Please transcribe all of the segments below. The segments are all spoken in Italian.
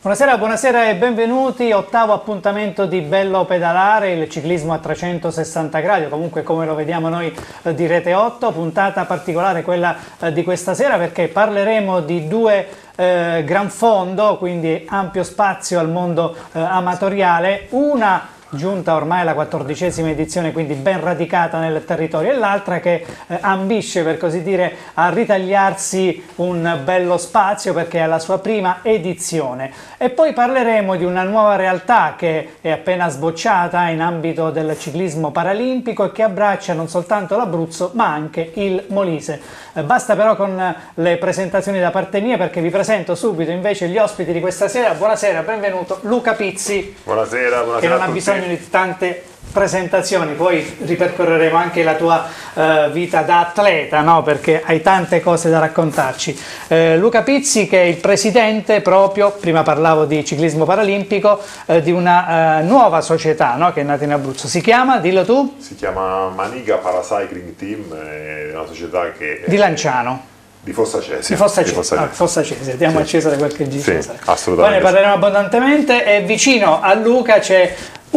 Buonasera, buonasera e benvenuti. Ottavo appuntamento di Bello Pedalare, il ciclismo a 360 gradi, o comunque come lo vediamo noi di Rete 8, puntata particolare quella di questa sera perché parleremo di due gran fondo, quindi ampio spazio al mondo amatoriale, una giunta ormai alla 14ª edizione, quindi ben radicata nel territorio, e l'altra che ambisce, per così dire, a ritagliarsi un bello spazio perché è alla sua prima edizione. E poi parleremo di una nuova realtà che è appena sbocciata in ambito del ciclismo paralimpico e che abbraccia non soltanto l'Abruzzo ma anche il Molise. Basta però con le presentazioni da parte mia, perché vi presento subito invece gli ospiti di questa sera. Buonasera, benvenuto Luca Pizzi. Buonasera, buonasera. Che non ha bisogno di tante presentazioni, poi ripercorreremo anche la tua vita da atleta, no? Perché hai tante cose da raccontarci. Luca Pizzi, che è il presidente proprio, prima parlavo di ciclismo paralimpico, di una nuova società, no? Che è nata in Abruzzo. Si chiama, dillo tu? Si chiama Maniga Paracycling Team, è una società che... Di Lanciano. Di Fossa Cesi. Di Fossa Cesi, Fossa Cesi, diamo a Cesare quel che dice Cesare. Assolutamente. Poi ne parleremo abbondantemente. E vicino a Luca c'è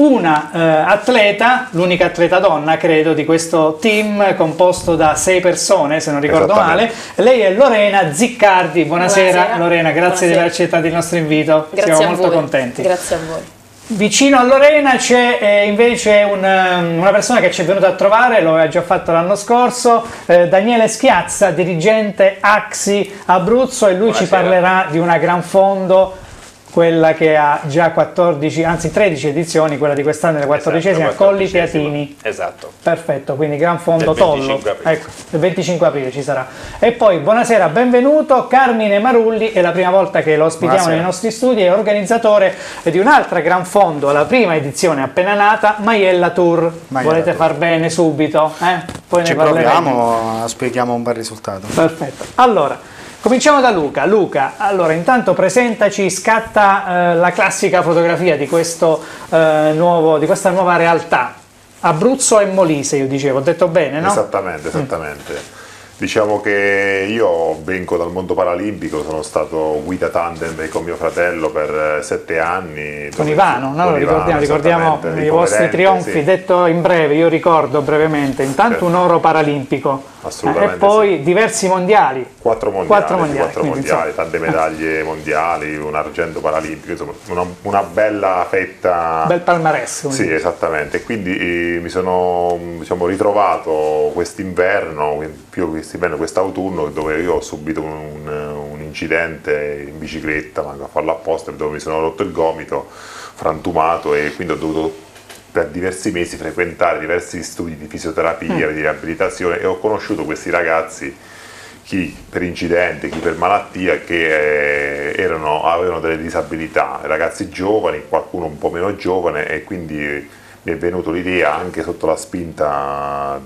una atleta, l'unica atleta donna credo di questo team composto da 6 persone, se non ricordo male. Lei è Lorena Ziccardi. Buonasera Lorena, grazie di aver accettato il nostro invito. Grazie, siamo molto contenti. Grazie a voi. Vicino a Lorena c'è invece una persona che ci è venuta a trovare, lo aveva già fatto l'anno scorso, Daniele Schiazza, dirigente AXI Abruzzo, e lui ci parlerà di una gran fondo, quella che ha già 14, anzi 13 edizioni, quella di quest'anno è la 14ª, Colli Teatini. Esatto. Perfetto, quindi gran fondo Tollo. Ecco, il 25 aprile ci sarà. E poi buonasera, benvenuto Carmine Marulli, è la prima volta che lo ospitiamo nei nostri studi, è organizzatore di un'altra gran fondo, la prima edizione appena nata, Maiella Tour. Volete far bene subito? Poi ci ne parleremo. proviamo, spieghiamo un bel risultato. Perfetto. Allora, cominciamo da Luca. Luca, allora intanto presentaci, scatta la classica fotografia di questo di questa nuova realtà. Abruzzo e Molise, io dicevo, ho detto bene, no? Esattamente, esattamente. Diciamo che io vengo dal mondo paralimpico, sono stato guida tandem con mio fratello per 7 anni. Con Ivano, no? Ricordiamo i vostri trionfi, sì. Detto in breve, io ricordo brevemente, intanto un oro paralimpico. Assolutamente. E poi diversi mondiali. 4 mondiali, tante medaglie mondiali, un argento paralimpico, insomma una bella fetta. Bel palmarès. Sì, esattamente. Quindi mi sono ritrovato quest'inverno, quest'autunno, dove io ho subito un incidente in bicicletta, manco a farlo apposta, dove mi sono rotto il gomito, frantumato, e quindi ho dovuto per diversi mesi frequentare diversi studi di fisioterapia, di riabilitazione, e ho conosciuto questi ragazzi, chi per incidente, chi per malattia, che avevano delle disabilità, ragazzi giovani, qualcuno un po' meno giovane, e quindi mi è venuta l'idea, anche sotto la spinta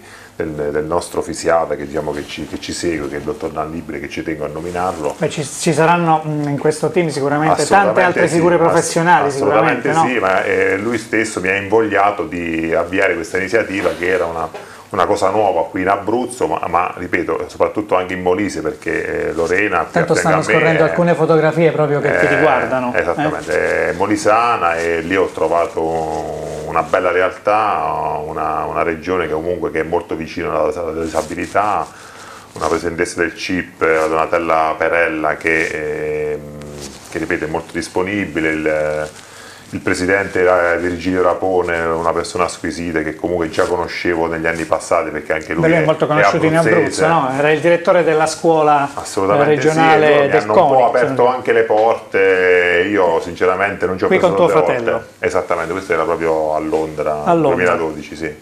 del nostro fisiata che ci segue, che è il dottor Nallibri, che ci tengo a nominarlo. Ci saranno in questo team sicuramente tante altre figure professionali, assolutamente sicuramente, sì, no? Ma lui stesso mi ha invogliato di avviare questa iniziativa, che era una cosa nuova qui in Abruzzo, ma ripeto, soprattutto anche in Molise, perché Lorena... Tanto stanno scorrendo alcune fotografie proprio che ti riguardano. Esattamente, è molisana, e lì ho trovato una bella realtà, una regione che comunque è molto vicina alla disabilità, una presidentessa del CIP, la Donatella Perella, che ripeto è molto disponibile, il presidente Virgilio Rapone, una persona squisita che comunque già conoscevo negli anni passati, perché anche lui è molto conosciuto in Abruzzo, no? Era il direttore della scuola regionale del CONI. Mi hanno un po' aperto anche le porte, io sinceramente non ci ho preso con tuo fratello. Volte. Esattamente, questo era proprio a Londra. 2012, sì.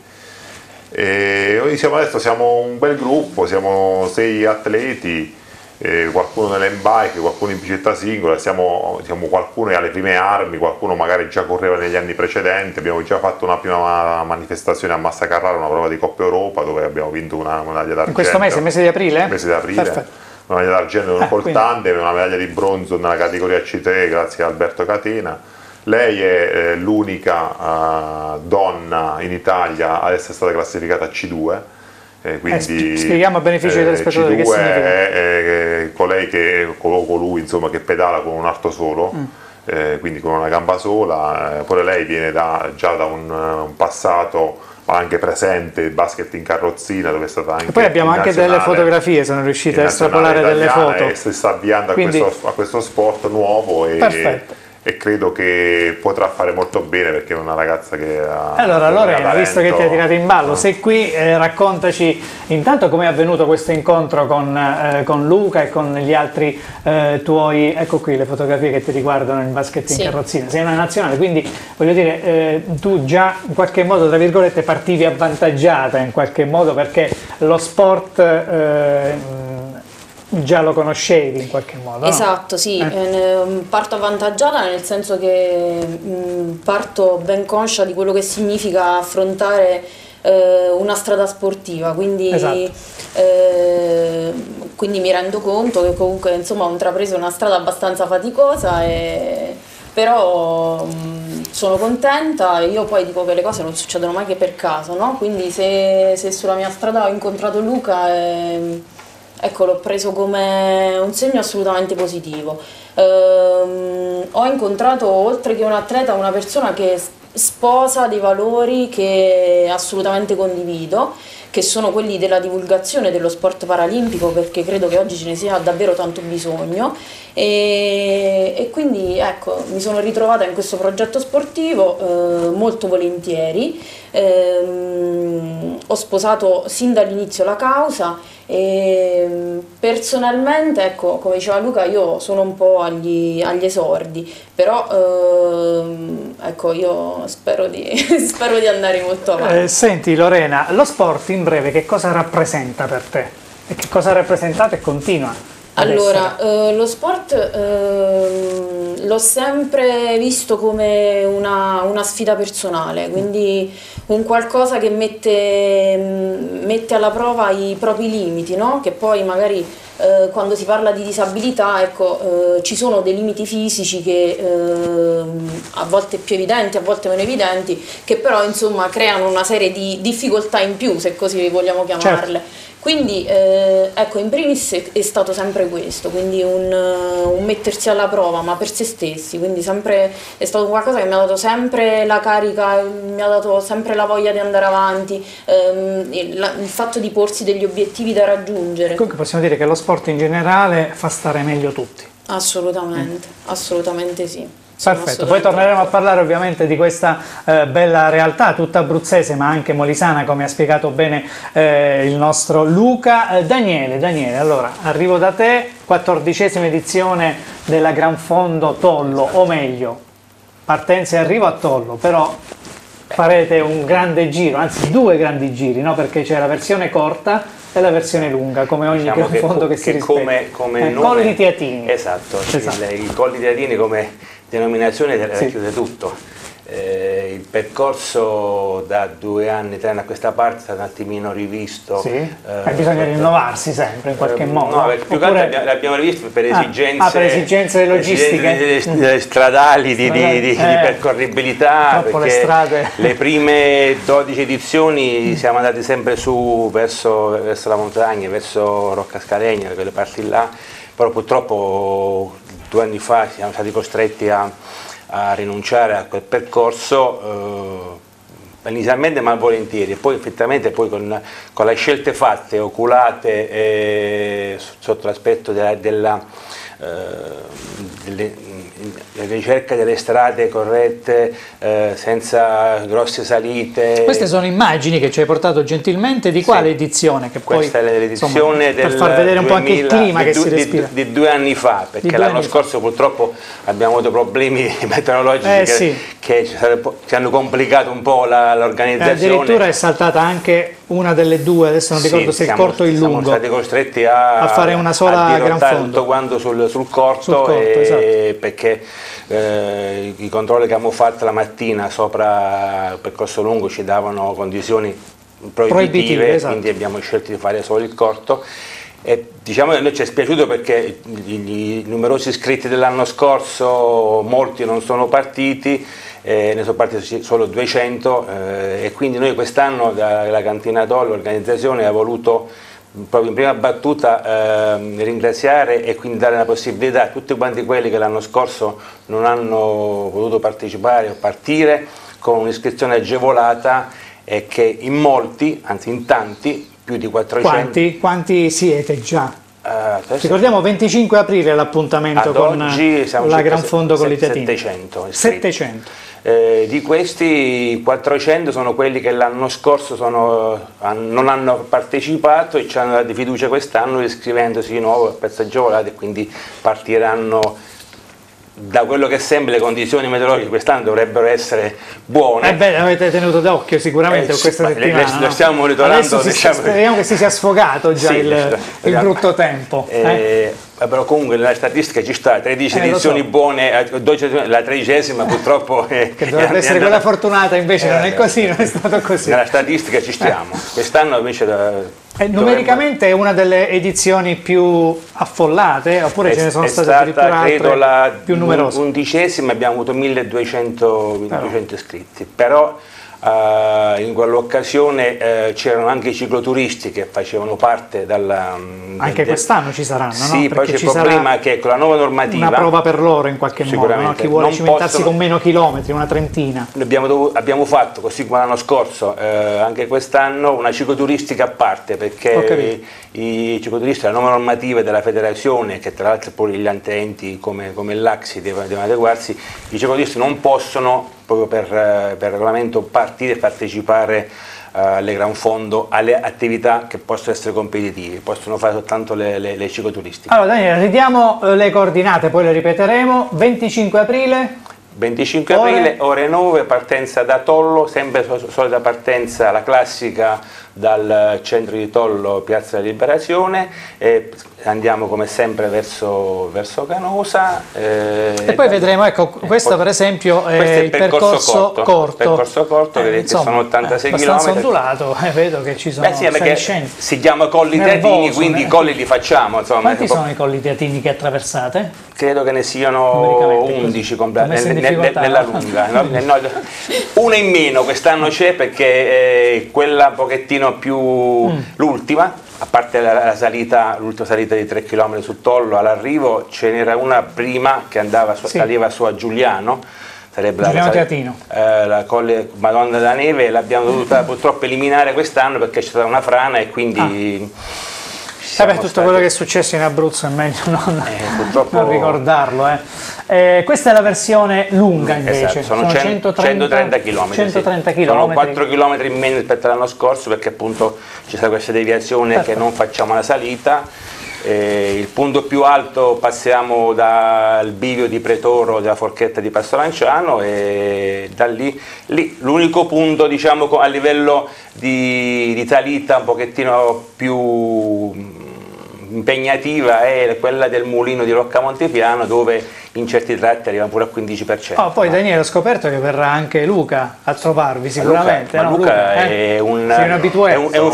E adesso siamo un bel gruppo, siamo 6 atleti, qualcuno nell'embike, qualcuno in bicicletta singola, qualcuno alle prime armi, qualcuno magari già correva negli anni precedenti. Abbiamo già fatto una prima manifestazione a Massa Carrara, una prova di Coppa Europa, dove abbiamo vinto una medaglia d'argento. In questo mese, il mese di aprile? Il mese di aprile. Perfetto. Una medaglia d'argento col tandem, una medaglia di bronzo nella categoria C3 grazie a Alberto Catena. Lei è l'unica donna in Italia ad essere stata classificata a C2. Quindi spieghiamo a beneficio dei telespettatori che significa. È colei colui insomma, che pedala con un arto solo, quindi con una gamba sola, pure lei viene già da un passato anche presente, il basket in carrozzina, dove è stata anche. E poi abbiamo anche delle fotografie, sono riuscite a estrapolare delle foto. E si sta avviando a questo sport nuovo e credo che potrà fare molto bene, perché è una ragazza che ha. Allora Lorena, visto che ti hai tirato in ballo, sei qui, raccontaci intanto come è avvenuto questo incontro con Luca e con gli altri tuoi, ecco qui le fotografie che ti riguardano in basket in carrozzina. Sei una nazionale, quindi voglio dire, tu già in qualche modo, tra virgolette, partivi avvantaggiata in qualche modo, perché lo sport già lo conoscevi in qualche modo, esatto, no? Sì, parto avvantaggiata nel senso che parto ben conscia di quello che significa affrontare una strada sportiva, quindi, quindi mi rendo conto che comunque insomma ho intrapreso una strada abbastanza faticosa, però sono contenta. Io poi dico che le cose non succedono mai che per caso, no? Quindi se sulla mia strada ho incontrato Luca, ecco, l'ho preso come un segno assolutamente positivo. Ho incontrato, oltre che un atleta, una persona che sposa dei valori che assolutamente condivido, che sono quelli della divulgazione dello sport paralimpico, perché credo che oggi ce ne sia davvero tanto bisogno, e quindi ecco, mi sono ritrovata in questo progetto sportivo molto volentieri. Ho sposato sin dall'inizio la causa e personalmente, ecco, come diceva Luca, io sono un po' agli esordi, però ecco, io spero di andare molto avanti. Senti Lorena, lo sport in breve che cosa rappresenta per te? E che cosa ha rappresentato e continua? Allora, lo sport l'ho sempre visto come una sfida personale, quindi un qualcosa che mette alla prova i propri limiti, no? Che poi magari quando si parla di disabilità, ecco, ci sono dei limiti fisici che a volte più evidenti, a volte meno evidenti, che però insomma creano una serie di difficoltà in più, se così vogliamo chiamarle. Certo. Quindi ecco, in primis è stato sempre questo, quindi un mettersi alla prova, ma per se stessi, quindi sempre è stato qualcosa che mi ha dato sempre la carica, mi ha dato sempre la voglia di andare avanti, il fatto di porsi degli obiettivi da raggiungere. Comunque possiamo dire che lo sport in generale fa stare meglio tutti. Assolutamente, assolutamente sì. Perfetto, poi torneremo a parlare ovviamente di questa bella realtà tutta abruzzese ma anche molisana, come ha spiegato bene il nostro Luca. Daniele, allora arrivo da te, 14ª edizione della Gran Fondo Tollo, o meglio, partenza e arrivo a Tollo, però farete un grande giro, anzi due grandi giri, no? Perché c'è la versione corta e la versione lunga, come ogni Gran Fondo che si rispetta. Come Colli Teatini. Esatto. I Colli Teatini come denominazione racchiude tutto. Il percorso da 2 anni, 3 anni a questa parte è stato un attimino rivisto. Sì. Bisogna rinnovarsi sempre in qualche modo. No, più che altro l'abbiamo rivisto per esigenze, per esigenze logistiche, stradali, di percorribilità, perché le strade. Le prime 12 edizioni siamo andati sempre su verso la montagna, verso Rocca Scaregna, quelle parti là, però purtroppo 2 anni fa siamo stati costretti a rinunciare a quel percorso, inizialmente malvolentieri, e poi effettivamente poi con le scelte fatte, oculate sotto l'aspetto della ricerca delle strade corrette, senza grosse salite. Queste sono immagini che ci hai portato gentilmente, di quale edizione? Che questa poi, è l'edizione per far vedere un po' anche il clima che si respira. Di 2 anni fa, perché l'anno scorso purtroppo abbiamo avuto problemi meteorologici che ci hanno complicato un po' l'organizzazione. Addirittura è saltata anche una delle due, adesso non ricordo se il corto o il lungo. Siamo stati costretti a fare una sola Gran Fondo. Tutto quanto sul corto, esatto. Perché i controlli che abbiamo fatto la mattina sopra il percorso lungo ci davano condizioni proibitive, esatto. Quindi abbiamo scelto di fare solo il corto. E diciamo che a noi ci è spiaciuto perché i numerosi iscritti dell'anno scorso, molti non sono partiti, ne sono partiti solo 200, e quindi noi quest'anno la Cantina Tollo, l'organizzazione, ha voluto proprio in prima battuta ringraziare e quindi dare la possibilità a tutti quanti quelli che l'anno scorso non hanno potuto partecipare o partire con un'iscrizione agevolata e che in molti, anzi in tanti, più di 400. Quanti siete già? Ricordiamo 25 aprile l'appuntamento con la Gran Fondo con l'Iteatini. 700. 700. Di questi 400 sono quelli che l'anno scorso non hanno partecipato e ci hanno dato fiducia quest'anno iscrivendosi di nuovo a prezzo agevolato e quindi partiranno. Da quello che sembra le condizioni meteorologiche quest'anno dovrebbero essere buone. Avete tenuto d'occhio sicuramente questa settimana. Lo stiamo monitorando. Adesso speriamo che si sia sfogato già il brutto tempo. Però comunque nella statistica ci sta, 13 edizioni buone, la 13ª purtroppo che dovrebbe essere quella fortunata, invece non è così, non è stato così. Nella statistica ci stiamo, quest'anno invece numericamente è una delle edizioni più affollate, oppure ce ne sono state addirittura credo altre più numerose? 11ª, abbiamo avuto 1200 iscritti, però in quell'occasione c'erano anche i cicloturisti che facevano parte anche quest'anno ci saranno, sì, no? poi c'è il problema che con la nuova normativa una prova per loro in qualche modo, no? Chi vuole cimentarsi con meno chilometri, una trentina. Abbiamo fatto, così come l'anno scorso, anche quest'anno una cicloturistica a parte, perché i cicloturisti, la nuova normativa della federazione, che tra l'altro poi gli altri enti come l'AXI devono adeguarsi, i cicloturisti non possono proprio per regolamento partire e partecipare alle Gran Fondo, alle attività che possono essere competitive, possono fare soltanto le cicloturistiche. Allora Daniele, ridiamo le coordinate, poi le ripeteremo. 25 aprile 25 aprile, ore 9, partenza da Tollo, sempre solita partenza, la classica dal centro di Tollo, Piazza della Liberazione, e andiamo come sempre verso Canosa. E poi vedremo, ecco, questo per esempio è il percorso corto che sono 86 km. Abbastanza ondulato, vedo che ci sono si chiama Colli Teatini, quindi i colli li facciamo. Insomma. Quanti sono i colli teatini che attraversate? Credo che ne siano 11 nella lunga, no? Una in meno quest'anno c'è perché quella un pochettino più l'ultima, a parte l'ultima salita di 3 km su Tollo all'arrivo, ce n'era una prima che saliva su a Giuliano, sarebbe Teatino. La Colle Madonna della Neve, l'abbiamo dovuta purtroppo eliminare quest'anno perché c'è stata una frana e quindi tutto quello che è successo in Abruzzo è meglio non ricordarlo. Questa è la versione lunga invece, esatto, sono 130 km. 130 km. Sono 4 km in meno rispetto all'anno scorso perché appunto c'è stata questa deviazione che non facciamo la salita. Il punto più alto passiamo dal bivio di Pretoro della Forchetta di Passo-Lanciano e da lì l'unico punto, diciamo, a livello di salita un pochettino più impegnativa è quella del mulino di Rocca Montepiano, dove in certi tratti arriva pure al 15%. Poi Daniele, ho scoperto che verrà anche Luca a trovarvi sicuramente. Luca è un abitué. È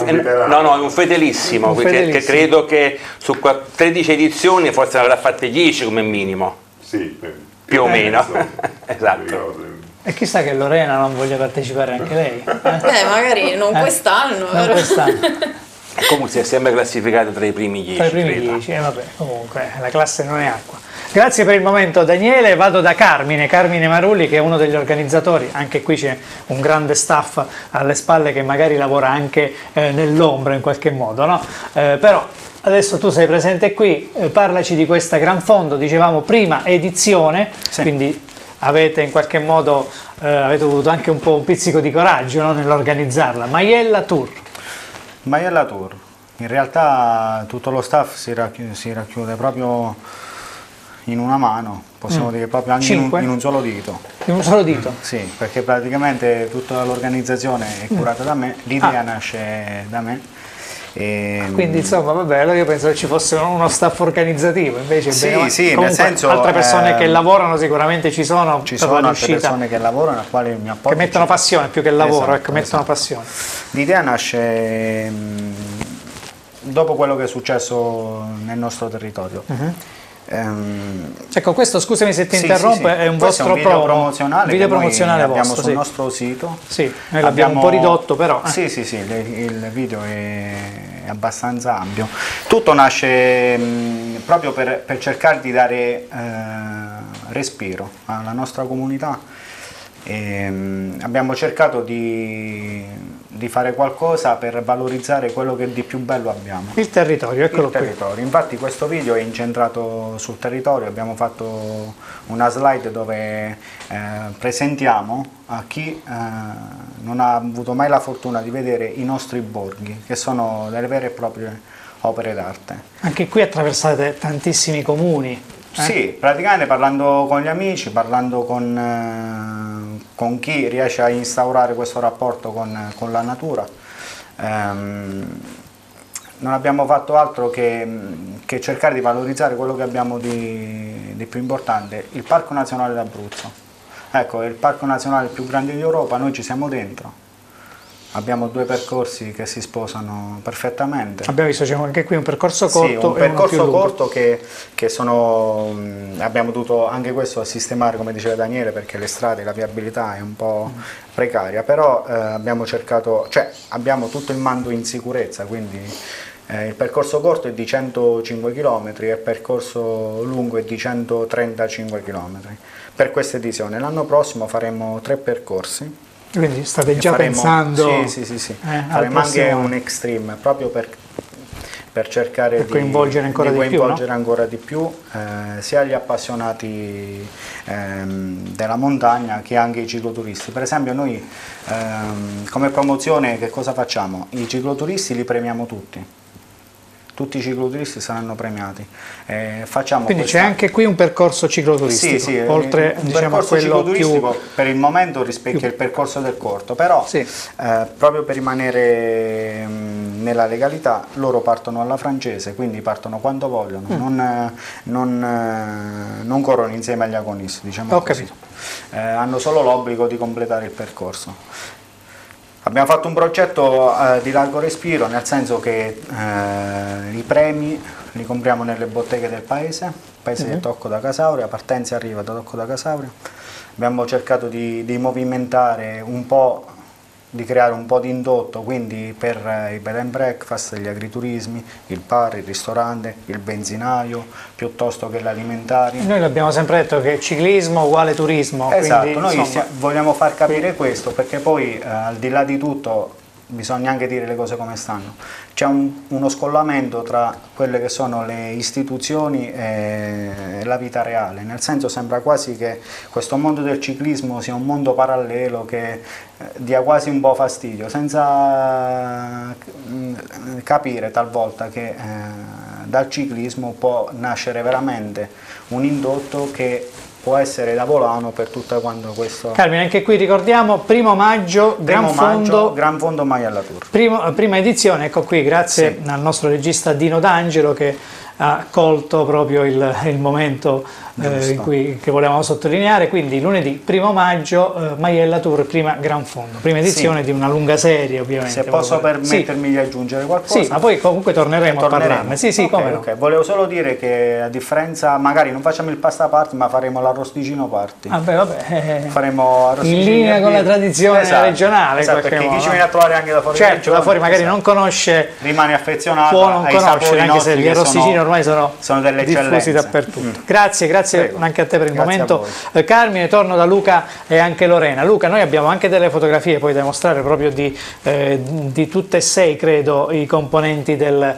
un fedelissimo, che credo che su 13 edizioni forse ne avrà fatte 10 come minimo. Sì, più o meno. Esatto. E chissà che Lorena non voglia partecipare anche lei. Magari non quest'anno. Non quest'anno. Comunque si è sempre classificato tra i primi 10. Tra i primi 10, vabbè, comunque la classe non è acqua. Grazie per il momento Daniele, vado da Carmine Marulli che è uno degli organizzatori, anche qui c'è un grande staff alle spalle che magari lavora anche nell'ombra in qualche modo, no? Però adesso tu sei presente qui, parlaci di questa Gran Fondo, dicevamo prima edizione, sì. Quindi avete in qualche modo avete avuto anche un po' un pizzico di coraggio, no, nell'organizzarla. Maiella Tour. Maiella Tour, in realtà tutto lo staff si racchiude proprio in una mano, possiamo dire proprio anche in un solo dito. In un solo dito? Sì, perché praticamente tutta l'organizzazione è curata da me, l'idea nasce da me. Quindi insomma, vabbè, allora io penso che ci fosse uno staff organizzativo, invece sì, nel senso, altre persone che lavorano sicuramente ci sono altre persone che lavorano, a quali mi appoggio, che mettono passione più che lavoro, esatto, mettono passione. L'idea nasce dopo quello che è successo nel nostro territorio. Ecco, questo, scusami se ti interrompo, è un vostro video promozionale, video promozionale abbiamo vostro, sul nostro sito. Sì, noi l'abbiamo un po' ridotto, però. Sì, il video è abbastanza ampio. Tutto nasce proprio per cercare di dare respiro alla nostra comunità. Abbiamo cercato di fare qualcosa per valorizzare quello che di più bello abbiamo. Il territorio, eccolo qui. Infatti questo video è incentrato sul territorio, abbiamo fatto una slide dove presentiamo a chi non ha avuto mai la fortuna di vedere i nostri borghi, che sono delle vere e proprie opere d'arte. Anche qui attraversate tantissimi comuni. Sì, praticamente parlando con gli amici, parlando con chi riesce a instaurare questo rapporto con la natura, non abbiamo fatto altro che cercare di valorizzare quello che abbiamo di più importante, il Parco Nazionale d'Abruzzo. Ecco, è il Parco Nazionale più grande d'Europa, noi ci siamo dentro. Abbiamo 2 percorsi che si sposano perfettamente. Abbiamo visto, c'è anche qui un percorso corto. Sì, un percorso corto che abbiamo dovuto anche questo sistemare, come diceva Daniele, perché le strade, la viabilità è un po' precaria, però abbiamo cercato, cioè abbiamo tutto il mando in sicurezza, quindi il percorso corto è di 105 km e il percorso lungo è di 135 km. Per questa edizione, l'anno prossimo faremo 3 percorsi. Quindi state già pensando? Sì. Faremo anche un extreme, proprio per cercare di coinvolgere ancora di più sia gli appassionati della montagna che anche i cicloturisti. Per esempio noi come promozione che cosa facciamo? I cicloturisti li premiamo tutti i cicloturisti saranno premiati. Quindi c'è anche qui un percorso cicloturistico, sì, oltre un diciamo, percorso a quello cicloturistico più... per il momento rispecchia il percorso del corto, però sì. Proprio per rimanere nella legalità loro partono alla francese, quindi partono quando vogliono, non corrono insieme agli agonisti, diciamo così. Hanno solo l'obbligo di completare il percorso. Abbiamo fatto un progetto di largo respiro, nel senso che i premi li compriamo nelle botteghe del paese di Tocco da Casauria, partenza e arrivo da Tocco da Casauria. Abbiamo cercato di movimentare un po', di creare un po' di indotto, quindi per i bed and breakfast, gli agriturismi, il bar, il ristorante, il benzinaio, piuttosto che l'alimentari. Noi l'abbiamo sempre detto che ciclismo uguale turismo. Esatto, quindi, noi insomma... vogliamo far capire questo, perché poi al di là di tutto bisogna anche dire le cose come stanno. C'è uno scollamento tra quelle che sono le istituzioni e la vita reale, nel senso sembra quasi che questo mondo del ciclismo sia un mondo parallelo che dia quasi un po' fastidio, senza capire talvolta che dal ciclismo può nascere veramente un indotto che può essere da volano per tutta quanto questo... Carmine, anche qui ricordiamo, 1° maggio, Gran Fondo Maiella Tour. Prima edizione, ecco qui, grazie al nostro regista Dino D'Angelo che ha colto proprio il momento che volevamo sottolineare, quindi lunedì 1° maggio Maiella Tour, prima Gran Fondo, prima edizione di una lunga serie ovviamente. Se posso permettermi di aggiungere qualcosa. Sì, ma poi comunque torneremo a parlarne. Sì, come okay. Volevo solo dire che a differenza, magari non facciamo il pasta party, ma faremo l'arrosticino party. Faremo in linea con la tradizione regionale. Perché chi ci viene a trovare anche da fuori, certo, da fuori magari non conosce, rimane affezionato, può non conoscere, anche se gli arrosticini ormai sono delle diffusi dappertutto. Grazie anche a te per il momento. Carmine, torno da Luca e anche Lorena. Luca, noi abbiamo anche delle fotografie poi da mostrare proprio di tutte e 6, credo, i componenti del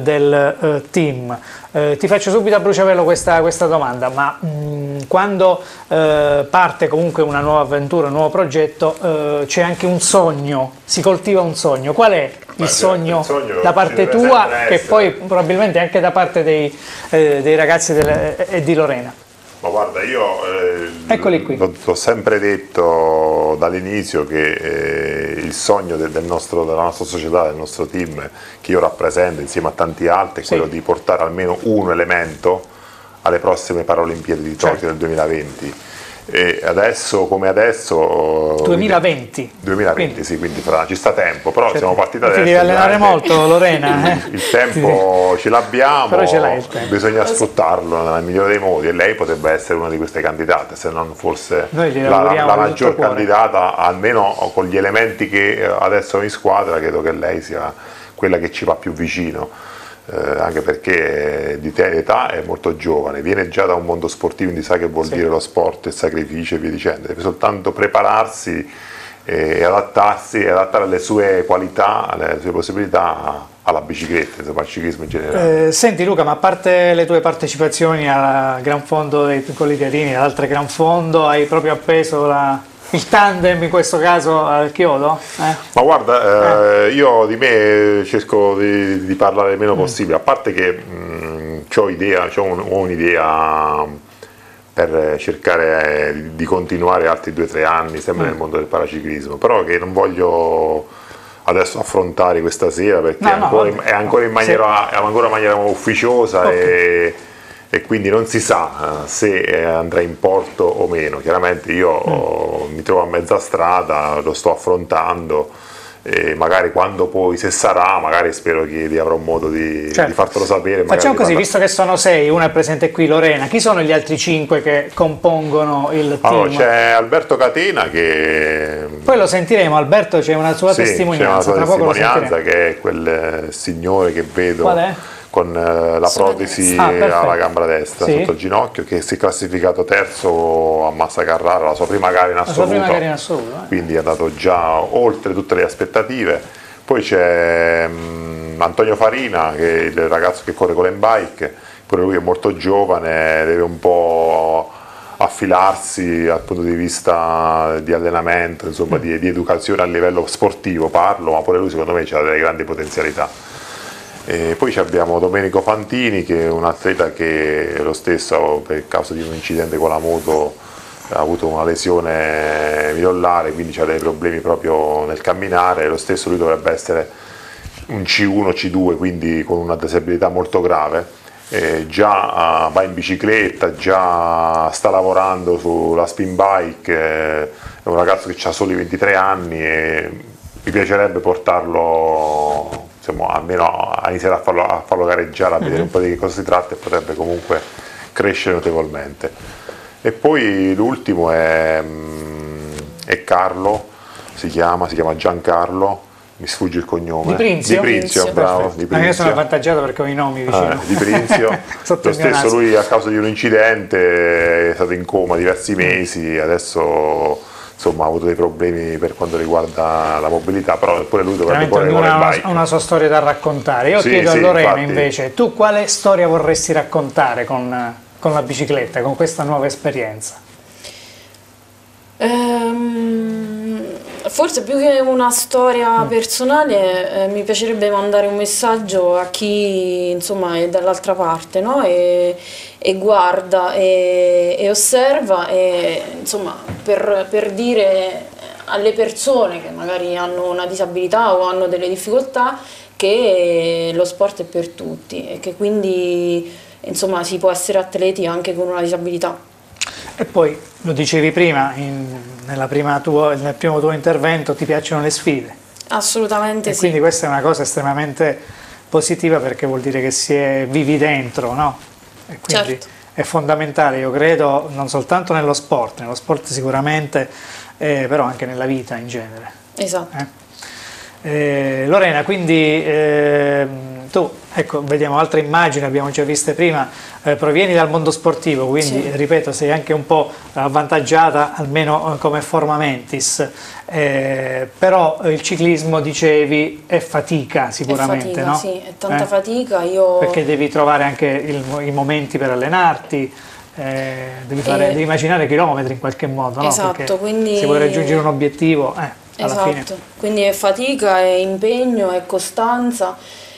team. Ti faccio subito a bruciapelo questa domanda, ma quando parte comunque una nuova avventura, un nuovo progetto, c'è anche un sogno, si coltiva un sogno. Qual è il sogno da parte tua e poi probabilmente anche da parte dei ragazzi e di Lorena? Ma guarda, io eccoli qui. L'ho sempre detto dall'inizio che il sogno della nostra società, del nostro team, che io rappresento insieme a tanti altri, è quello di portare almeno un elemento alle prossime Paralimpiadi di Tokyo del 2020. E adesso come adesso 2020 quindi, sì, quindi ci sta tempo, però siamo partiti adesso. Ti devi allenare molto, Lorena. Il tempo ce l'abbiamo, però ce l'hai il tempo. Bisogna sfruttarlo nel migliore dei modi, e lei potrebbe essere una di queste candidate, se non forse la maggior candidata, almeno con gli elementi che adesso ho in squadra. Credo che lei sia quella che ci va più vicino. Anche perché di età è molto giovane, viene già da un mondo sportivo, quindi sa che vuol dire lo sport, il sacrificio e via dicendo. Deve soltanto prepararsi e adattarsi e adattare le sue qualità, le sue possibilità alla bicicletta, insomma, al ciclismo in generale. Senti Luca, ma a parte le tue partecipazioni al Gran Fondo dei Piccoli Teatrini e ad altre Gran Fondo, hai proprio appeso il tandem in questo caso al chiodo? Ma guarda, io di me cerco di parlare il meno possibile, a parte che ho un'idea per cercare di continuare altri 2 o 3 anni sempre nel mondo del paraciclismo, però che non voglio adesso affrontare questa sera perché è ancora in maniera ufficiosa, e quindi non si sa se andrà in porto o meno. Chiaramente io mi trovo a mezza strada, lo sto affrontando, e magari quando poi, se sarà, magari spero che avrò modo di fartelo sapere. Facciamo così, visto che sono 6, una è presente qui, Lorena, chi sono gli altri 5 che compongono il team? Allora, c'è Alberto Catena che... Poi lo sentiremo, Alberto, c'è una sua testimonianza, c'è una sua testimonianza, che è quel signore che vedo... Qual è? Con la protesi alla gamba destra, sotto il ginocchio, che si è classificato terzo a Massa Carrara, la sua prima gara in assoluto, quindi è andato già oltre tutte le aspettative. Poi c'è Antonio Farina, che è il ragazzo che corre con l'Embike, pure lui è molto giovane, deve un po' affilarsi dal punto di vista di allenamento, insomma di educazione a livello sportivo parlo, ma pure lui secondo me ha delle grandi potenzialità. E poi abbiamo Domenico Fantini, che è un atleta che lo stesso, per causa di un incidente con la moto, ha avuto una lesione midollare, quindi ha dei problemi proprio nel camminare. Lo stesso lui dovrebbe essere un C1, C2, quindi con una disabilità molto grave. Già va in bicicletta, già sta lavorando sulla spin bike, è un ragazzo che ha soli 23 anni e mi piacerebbe portarlo, almeno a iniziare a farlo gareggiare, a vedere un po' di che cosa si tratta, e potrebbe comunque crescere notevolmente. E poi l'ultimo è Carlo, si chiama Giancarlo, mi sfugge il cognome. Di Prinzio, bravo. Di Prinzio. Io sono avvantaggiato perché ho i nomi vicino. Di Prinzio. Lo stesso lui, a causa di un incidente, è stato in coma diversi mesi, adesso insomma ha avuto dei problemi per quanto riguarda la mobilità, però pure lui dovrebbe correre con le bike. Una sua storia da raccontare. Io chiedo a Lorena invece, tu quale storia vorresti raccontare con la bicicletta, con questa nuova esperienza? Forse più che una storia personale, mi piacerebbe mandare un messaggio a chi insomma è dall'altra parte, no? E guarda e osserva, e insomma per dire alle persone che magari hanno una disabilità o hanno delle difficoltà che lo sport è per tutti e che quindi insomma si può essere atleti anche con una disabilità. E poi, lo dicevi prima, nel primo tuo intervento, ti piacciono le sfide? Assolutamente sì. Quindi questa è una cosa estremamente positiva, perché vuol dire che vivi dentro, no? E quindi è fondamentale, io credo, non soltanto nello sport sicuramente, però anche nella vita in genere. Esatto. Lorena, quindi tu, ecco, vediamo altre immagini, abbiamo già viste prima, provieni dal mondo sportivo, quindi ripeto, sei anche un po' avvantaggiata, almeno come forma mentis, però il ciclismo, dicevi, è fatica sicuramente, è fatica, no? Sì, è tanta fatica. Perché devi trovare anche i momenti per allenarti, devi immaginare chilometri in qualche modo, no? Esatto, perché quindi se vuoi raggiungere un obiettivo, alla fine. Quindi è fatica, è impegno, è costanza,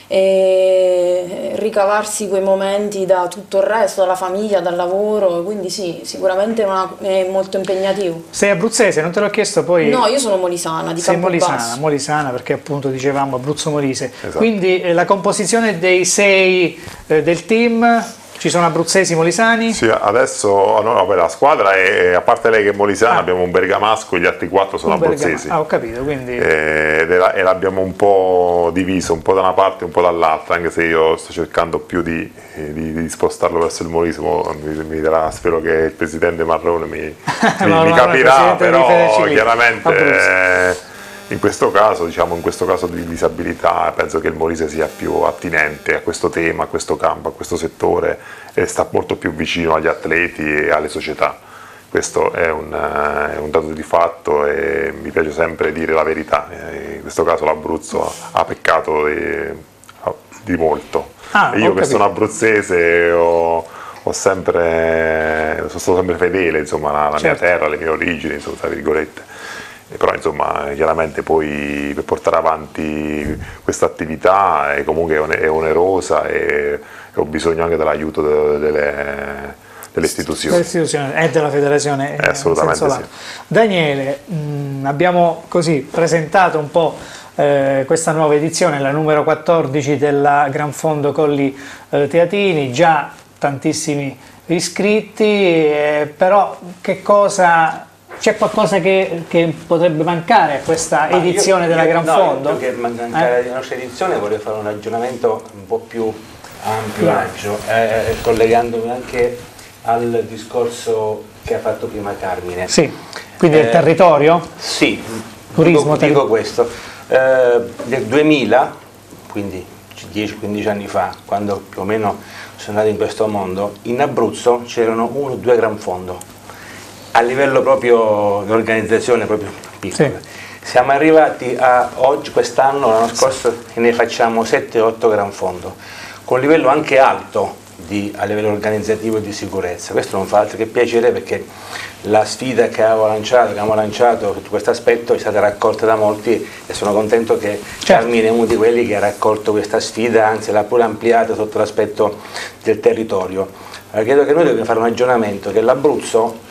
e ricavarsi quei momenti da tutto il resto, dalla famiglia, dal lavoro, quindi sì, sicuramente è molto impegnativo. Sei abruzzese, non te l'ho chiesto poi? No, io sono molisana, di Campobasso. Molisana, perché appunto dicevamo Abruzzo Molise. Esatto. Quindi la composizione dei 6 del team, Ci sono abruzzesi, molisani? Sì, adesso la squadra è, a parte lei che è molisana, abbiamo un bergamasco e gli altri 4 sono abruzzesi. Ho capito, quindi... E l'abbiamo un po' diviso, un po' da una parte e un po' dall'altra, anche se io sto cercando più di spostarlo verso il molismo. Mi darà, spero che il presidente Marrone mi capirà, però chiaramente... In questo caso di disabilità, penso che il Molise sia più attinente a questo tema, a questo campo, a questo settore, e sta molto più vicino agli atleti e alle società. Questo è un dato di fatto e mi piace sempre dire la verità. In questo caso l'Abruzzo ha peccato di molto. Io che sono abruzzese sono stato sempre fedele, insomma, alla mia terra, alle mie origini, insomma, tra virgolette. Però insomma chiaramente poi per portare avanti questa attività comunque è onerosa e ho bisogno anche dell'aiuto delle istituzioni. E della federazione. Assolutamente sì. Daniele, abbiamo così presentato un po' questa nuova edizione, la numero 14 della Gran Fondo Colli Teatini, già tantissimi iscritti, però che cosa... C'è qualcosa che potrebbe mancare a questa edizione della Gran Fondo? Io che mancare la nostra edizione vorrei fare un ragionamento un po' più ampio, collegandomi anche al discorso che ha fatto prima Carmine. Sì, quindi il territorio? Sì, turismo. Dico questo. Nel 2000, quindi 10-15 anni fa, quando più o meno sono andato in questo mondo, in Abruzzo c'erano 1 o 2 Gran Fondo. A livello proprio di organizzazione proprio piccola. Sì. Siamo arrivati a oggi, quest'anno, l'anno scorso, e ne facciamo 7-8 Gran Fondo, con un livello anche alto a livello organizzativo e di sicurezza. Questo non fa altro che piacere, perché la sfida che abbiamo lanciato su questo aspetto è stata raccolta da molti e sono contento che Carmine è uno di quelli che ha raccolto questa sfida, anzi l'ha pure ampliata sotto l'aspetto del territorio. Credo che noi dobbiamo fare un ragionamento che l'Abruzzo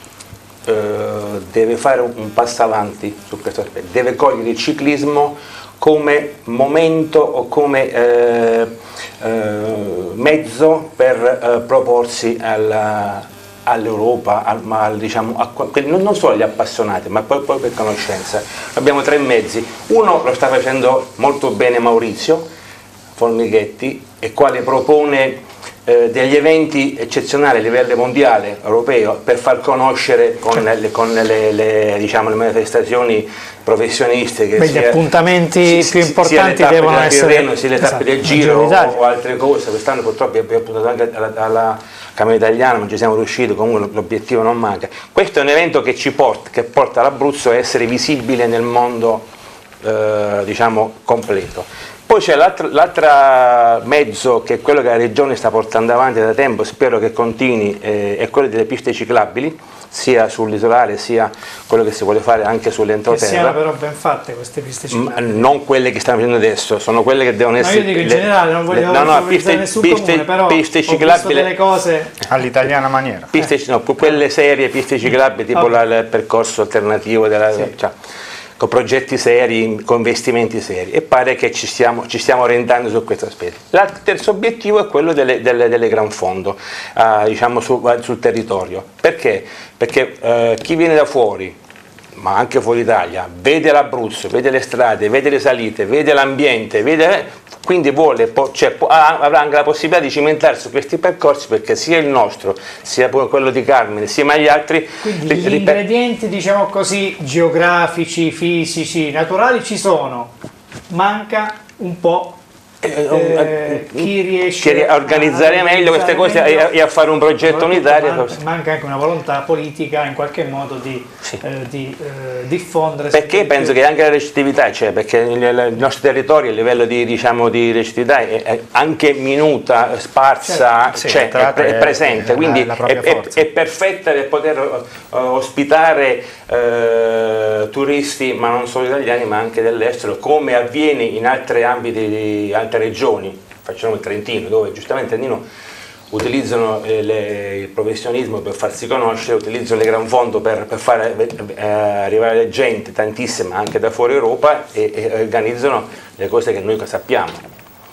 deve fare un passo avanti su questo aspetto, deve cogliere il ciclismo come momento o come mezzo per proporsi all'Europa, non solo agli appassionati, ma poi per conoscenza. Abbiamo 3 mezzi, uno lo sta facendo molto bene Maurizio Formighetti, e quale propone degli eventi eccezionali a livello mondiale, europeo, per far conoscere con le manifestazioni professionistiche, gli appuntamenti più importanti devono essere sia le tappe del Giro o altre cose. Quest'anno purtroppo abbiamo puntato anche alla Camera Italiana, ma ci siamo riusciti, comunque l'obiettivo non manca. Questo è un evento che porta l'Abruzzo a essere visibile nel mondo completo. Poi c'è l'altro mezzo, che è quello che la Regione sta portando avanti da tempo, spero che continui, è quello delle piste ciclabili, sia sull'isolare sia quello che si vuole fare anche sull'entroterra. Che siano però ben fatte queste piste ciclabili. Non quelle che stanno facendo adesso, sono quelle che devono essere... Ma io dico in generale, non voglio piste, però piste ciclabili, delle cose... all'italiana maniera. Quelle serie, piste ciclabili, tipo il percorso alternativo della... con progetti seri, con investimenti seri, e pare che ci stiamo orientando su questo aspetto. Il terzo obiettivo è quello delle Gran Fondo, sul territorio. Perché? Perché chi viene da fuori, ma anche fuori Italia, vede l'Abruzzo, vede le strade, vede le salite, vede l'ambiente, quindi avrà anche la possibilità di cimentarsi su questi percorsi, perché sia il nostro, sia pure quello di Carmine, sia gli altri... Quindi gli ingredienti, diciamo così, geografici, fisici, naturali ci sono, manca un po' chi riesce a organizzare meglio queste cose e a fare un progetto unitario. Manca anche una volontà politica in qualche modo di diffondere. Perché penso che anche la recettività c'è, perché il nostro territorio a livello di recettività è anche minuta, sparsa, è presente, quindi è perfetta per poter ospitare turisti, ma non solo italiani ma anche dell'estero, come avviene in altri ambiti di altre regioni. Facciamo il Trentino, dove giustamente utilizzano il professionismo per farsi conoscere, utilizzano le Gran Fondo per fare arrivare gente, tantissima, anche da fuori Europa, e organizzano le cose che noi sappiamo.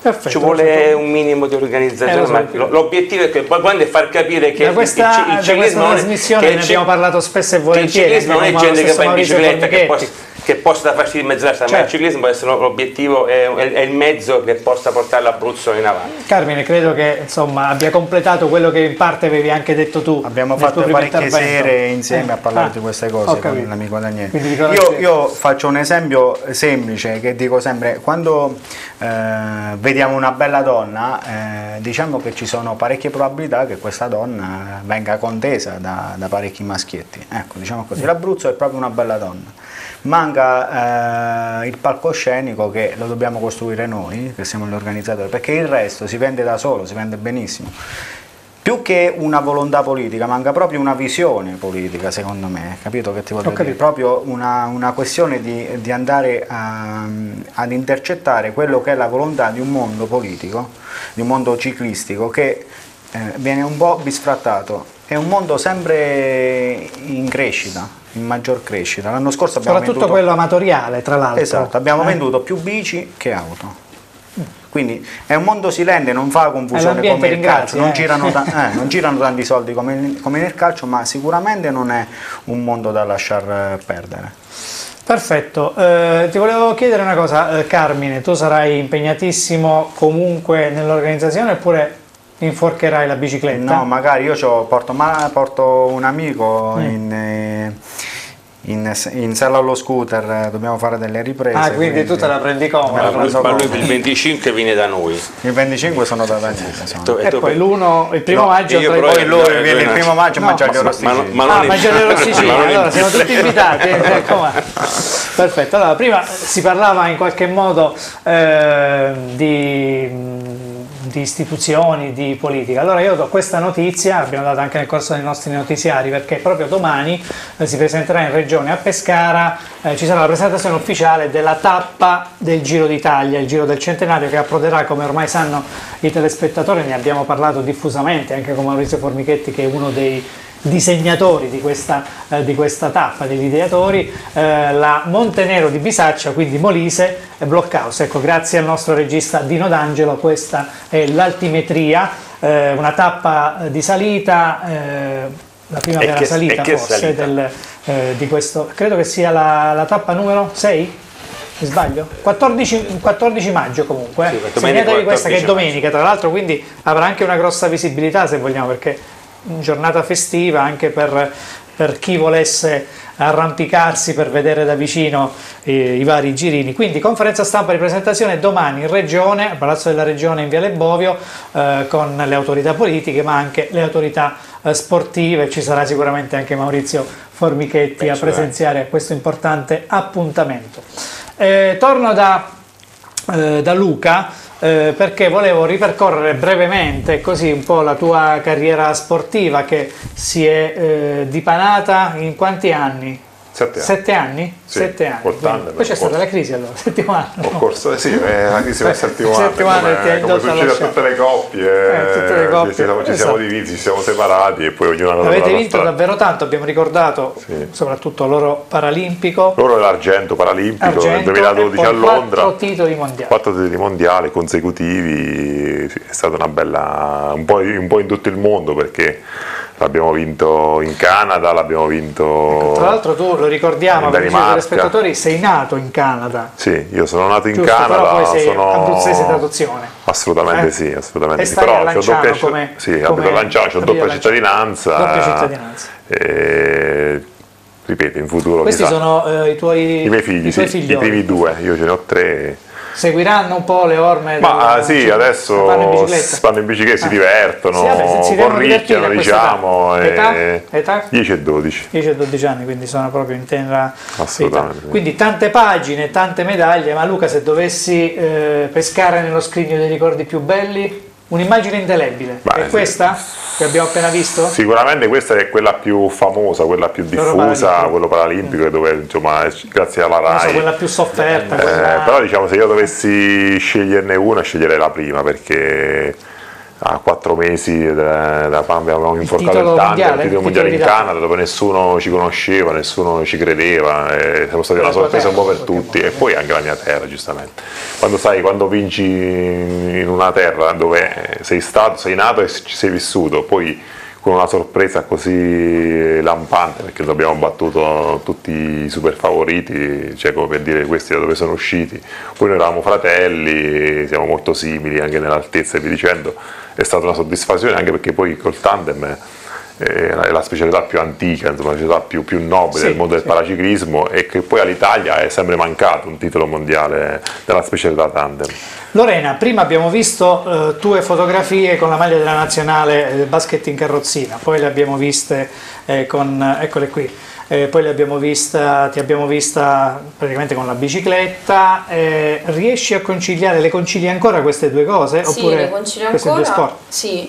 Perfetto, ci vuole un minimo di organizzazione, ma l'obiettivo è che poi quando è far capire che il ciclismo trasmissione ne abbiamo parlato spesso e volentieri. Il ciclismo non è gente che va in bicicletta che possa farsi dimezzare, ma il ciclismo può essere l'obiettivo, è il mezzo che possa portare l'Abruzzo in avanti. Carmine, credo che insomma abbia completato quello che in parte avevi anche detto tu. Abbiamo fatto parecchie sere insieme a parlare di queste cose con l'amico Daniele. Io faccio un esempio semplice che dico sempre: quando vediamo una bella donna, diciamo che ci sono parecchie probabilità che questa donna venga contesa da parecchi maschietti. Ecco, diciamo così, l'Abruzzo è proprio una bella donna. Manca il palcoscenico, che lo dobbiamo costruire noi, che siamo gli organizzatori, perché il resto si vende da solo, si vende benissimo. Più che una volontà politica, manca proprio una visione politica, secondo me, capito che ti voglio dire? Proprio una questione di andare ad intercettare quello che è la volontà di un mondo politico, di un mondo ciclistico che viene un po' bisfrattato. È un mondo sempre in crescita, in maggior crescita. L'anno scorso abbiamo soprattutto quello amatoriale, tra l'altro. Esatto, abbiamo venduto più bici che auto. Quindi è un mondo silente, non fa confusione come il calcio, non girano tanti soldi come nel calcio, ma sicuramente non è un mondo da lasciar perdere. Perfetto, ti volevo chiedere una cosa, Carmine, tu sarai impegnatissimo comunque nell'organizzazione oppure inforcherai la bicicletta? No, magari io porto un amico in sella allo scooter, dobbiamo fare delle riprese. Quindi tu te la prendi comoda. Ma lui il 25 viene da noi. Il 25 sono da Daniele. E poi il primo maggio poi lui viene il primo maggio a mangiare gli Rosticini. Mangiare gli Rosticini, allora siamo tutti invitati. Perfetto, allora prima si parlava in qualche modo di istituzioni, di politica. Allora io do questa notizia, abbiamo dato anche nel corso dei nostri notiziari, perché proprio domani si presenterà in regione a Pescara, ci sarà la presentazione ufficiale della tappa del Giro d'Italia, il Giro del Centenario, che approderà, come ormai sanno i telespettatori, ne abbiamo parlato diffusamente anche con Maurizio Formichetti, che è uno dei disegnatori di questa tappa, degli ideatori. La Montenero di Bisaccia, quindi Molise e Blockhouse. Ecco, grazie al nostro regista Dino D'Angelo, questa è l'altimetria, una tappa di salita, la prima vera salita forse di questo, credo che sia la tappa numero 6? Mi sbaglio? 14 maggio comunque, segnatevi questa che è domenica tra l'altro, quindi avrà anche una grossa visibilità se vogliamo, perché giornata festiva anche per chi volesse arrampicarsi per vedere da vicino i vari girini. Quindi conferenza stampa di presentazione domani in regione, al Palazzo della Regione in Viale Bovio, con le autorità politiche ma anche le autorità sportive. Ci sarà sicuramente anche Maurizio Formichetti a presenziare a questo importante appuntamento. Torno da Luca, perché volevo ripercorrere brevemente così un po' la tua carriera sportiva, che si è dipanata in quanti anni? 7 anni? Sì, 7 anni. Poi c'è stata la crisi allora, settimo anno. Ho corso, sì, la crisi per il settimo anno, come succede a tutte le coppie, ci siamo divisi, ci siamo separati e poi ognuno ha avete vinto davvero tanto, abbiamo ricordato, soprattutto l'oro paralimpico. L'oro e l'argento paralimpico nel 2012 a Londra. 4 titoli mondiali. 4 titoli mondiali consecutivi, sì, è stata una bella, un po' in tutto il mondo, perché l'abbiamo vinto in Canada, l'abbiamo vinto. Tra l'altro tu, lo ricordiamo per i telespettatori, sei nato in Canada. Sì, io sono nato in Giusto, Canada, però poi sei sono abruzzese d'adozione. Assolutamente sì, assolutamente e sì. stai Però a Lanciano abito a Lanciano, ho doppia cittadinanza. Ripeto, in futuro questi sono i miei figli, i primi 2, io ce ne ho 3. Seguiranno un po' le orme. Ma sì, adesso vanno in bicicletta, si divertono, corricchiano, diciamo. Età? 10 e 12. 10 e 12 anni, quindi sono proprio in tenera età. Sì. Quindi tante pagine, tante medaglie, ma Luca, se dovessi pescare nello scrigno dei ricordi più belli, un'immagine indelebile, è questa che abbiamo appena visto? Sicuramente questa è quella più famosa, quella più diffusa, quello paralimpico, dove insomma grazie alla RAI, quella più sofferta. Però diciamo, se io dovessi sceglierne una, sceglierei la prima, perché a 4 mesi avevamo inforcato il titolo mondiale in Canada, dove nessuno ci conosceva, nessuno ci credeva, siamo stati una sorpresa un po' per tutti, e poi anche la mia terra, giustamente. Quando vinci in una terra dove sei stato, sei nato e ci sei vissuto, poi con una sorpresa così lampante, perché abbiamo battuto tutti i super favoriti, cioè come per dire questi da dove sono usciti, poi noi eravamo fratelli, siamo molto simili anche nell'altezza e via dicendo, è stata una soddisfazione, anche perché poi col tandem è la specialità più antica, insomma, la specialità più nobile del mondo del paraciclismo, e che poi all'Italia è sempre mancato un titolo mondiale della specialità tandem. Lorena, prima abbiamo visto tue fotografie con la maglia della nazionale basket in carrozzina, poi le abbiamo viste eccole qui, poi ti abbiamo vista praticamente con la bicicletta. Riesci a conciliare, le concili ancora queste due cose? Sì, oppure le concilio questi ancora, due sport? sì,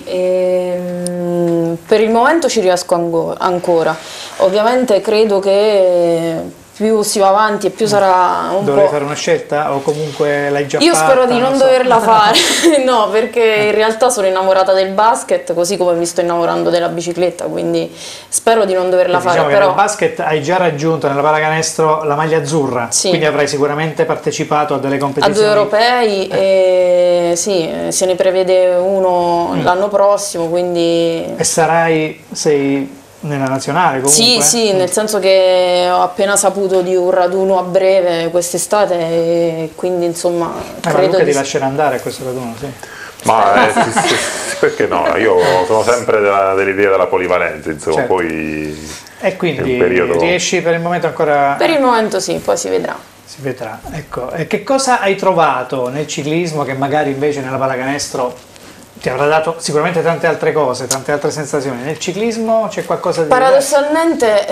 per il momento ci riesco ancora. Ovviamente credo che più si va avanti e più sarà un Dovrei po'... fare una scelta o comunque l'hai già fatta? Io spero di non doverla so. fare, no, perché in realtà sono innamorata del basket, così come mi sto innamorando della bicicletta, quindi spero di non doverla fare. Diciamo che però nel basket hai già raggiunto nella pallacanestro la maglia azzurra, sì, quindi avrai sicuramente partecipato a delle competizioni. a 2 europei, e sì, se ne prevede uno l'anno prossimo, quindi... E sei nella nazionale comunque? Sì, sì, nel senso che ho appena saputo di un raduno a breve quest'estate, e quindi insomma credo ti lascerà andare a questo raduno, sì. Ma sì, perché no? Io sono sempre dell'idea della polivalenza, insomma, Certo. Poi E quindi periodo... riesci per il momento ancora... Per il momento sì, poi si vedrà. Si vedrà, ecco. E che cosa hai trovato nel ciclismo che magari invece nella pallacanestro ti avrà dato sicuramente tante altre cose, tante altre sensazioni? Nel ciclismo c'è qualcosa di Paradossalmente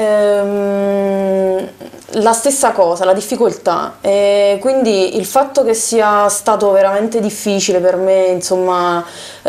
la stessa cosa, la difficoltà, e quindi il fatto che sia stato veramente difficile per me, insomma,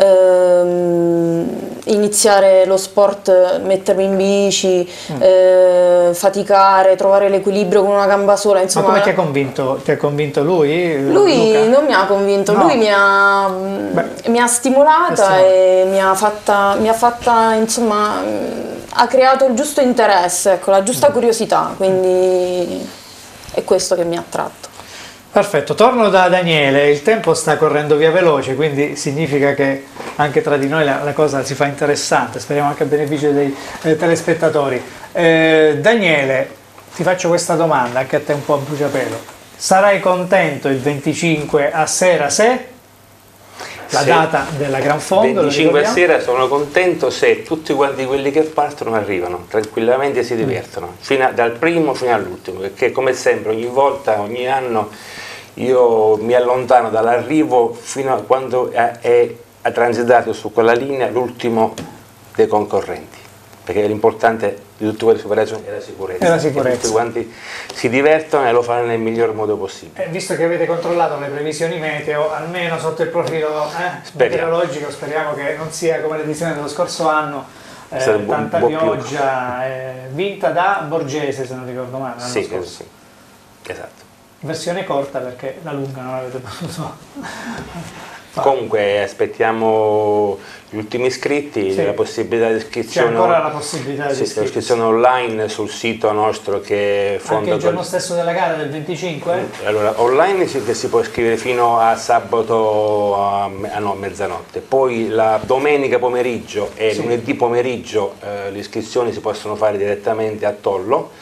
iniziare lo sport, mettermi in bici, faticare, trovare l'equilibrio con una gamba sola, insomma. Ma come ti ha convinto? Ti ha convinto lui? Lui Luca? non mi ha convinto, No. lui mi ha stimolata e mi ha fatta, insomma, ha creato il giusto interesse, ecco, la giusta curiosità, quindi è questo che mi ha attratto. Perfetto, torno da Daniele, il tempo sta correndo via veloce, quindi significa che anche tra di noi la cosa si fa interessante, speriamo anche a beneficio dei telespettatori. Daniele, ti faccio questa domanda, anche a te un po' a bruciapelo. Sarai contento il 25 a sera se? La data della Gran Fondo, 25 a sera sono contento se tutti quanti quelli che partono arrivano tranquillamente e si divertono, dal primo fino all'ultimo, perché come sempre ogni volta, ogni anno io mi allontano dall'arrivo fino a quando ha transitato su quella linea l'ultimo dei concorrenti, perché l'importante di tutte quelle operazioni è la sicurezza. È la sicurezza. Tutti quanti si divertono e lo fanno nel miglior modo possibile. Visto che avete controllato le previsioni meteo, almeno sotto il profilo meteorologico, speriamo che non sia come l'edizione dello scorso anno, tanta pioggia, vinta da Borgese, se non ricordo male. Sì, sì, esatto. Versione corta perché la lunga non avete potuto fare. Comunque aspettiamo gli ultimi iscritti, Sì. la possibilità di iscrizione. C'è ancora la possibilità di iscrizione online sul sito nostro che è Anche il giorno stesso della gara del 25? Allora, online si può iscrivere fino a sabato a mezzanotte, poi la domenica pomeriggio e lunedì pomeriggio le iscrizioni si possono fare direttamente a Tollo,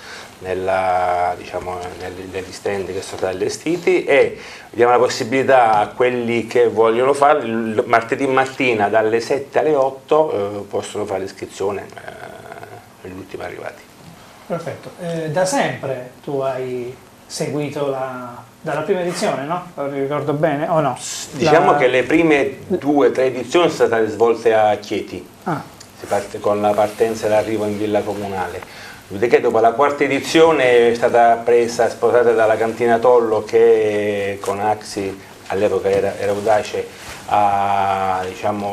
negli stand che sono stati allestiti, e diamo la possibilità a quelli che vogliono farlo il martedì mattina dalle 7 alle 8 possono fare l'iscrizione gli ultimi arrivati. Perfetto. Da sempre tu hai seguito dalla prima edizione, no? Lo ricordo bene o no? Diciamo che le prime 2 o 3 edizioni sono state svolte a Chieti, si parte con la partenza e l'arrivo in Villa Comunale. Dopodiché dopo la 4ª edizione è stata sposata dalla Cantina Tollo, che con Axi, all'epoca era Audace, ha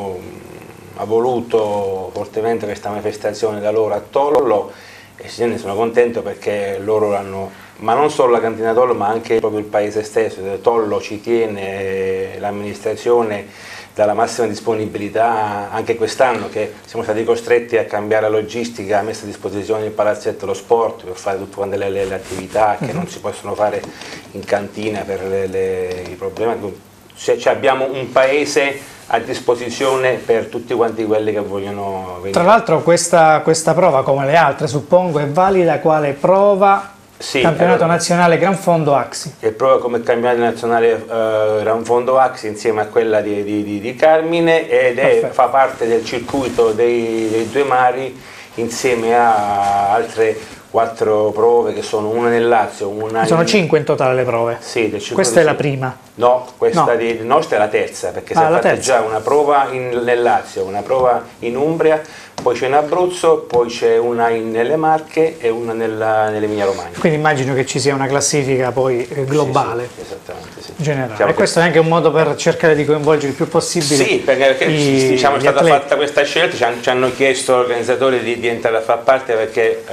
voluto fortemente questa manifestazione da loro a Tollo, e ne sono contento perché loro hanno, ma non solo la Cantina Tollo ma anche proprio il paese stesso, Tollo ci tiene, l'amministrazione dalla massima disponibilità anche quest'anno, che siamo stati costretti a cambiare la logistica messa a disposizione del Palazzetto dello Sport per fare tutte quante le attività che non si possono fare in cantina per i problemi. Cioè, abbiamo un paese a disposizione per tutti quanti quelli che vogliono venire. Tra l'altro questa prova, come le altre suppongo, è valida quale prova? Sì, campionato nazionale Gran Fondo Axi. È prova come campionato nazionale Gran Fondo Axi insieme a quella di Carmine ed fa parte del circuito dei due mari insieme a altre 4 prove che sono una nel Lazio, una sono 5 in totale le prove. Sì, questa è la prima. No, questa nostra è la terza, perché si è fatta già una prova nel Lazio, una prova in Umbria, poi c'è in Abruzzo, poi c'è una nelle Marche e una nell'Emilia Romagna. Quindi immagino che ci sia una classifica poi globale, sì, esattamente, sì. Generale. Chiaro, e questo è anche un modo per cercare di coinvolgere il più possibile. Sì, perché diciamo, è stata fatta questa scelta, ci hanno chiesto organizzatori di entrare a far parte perché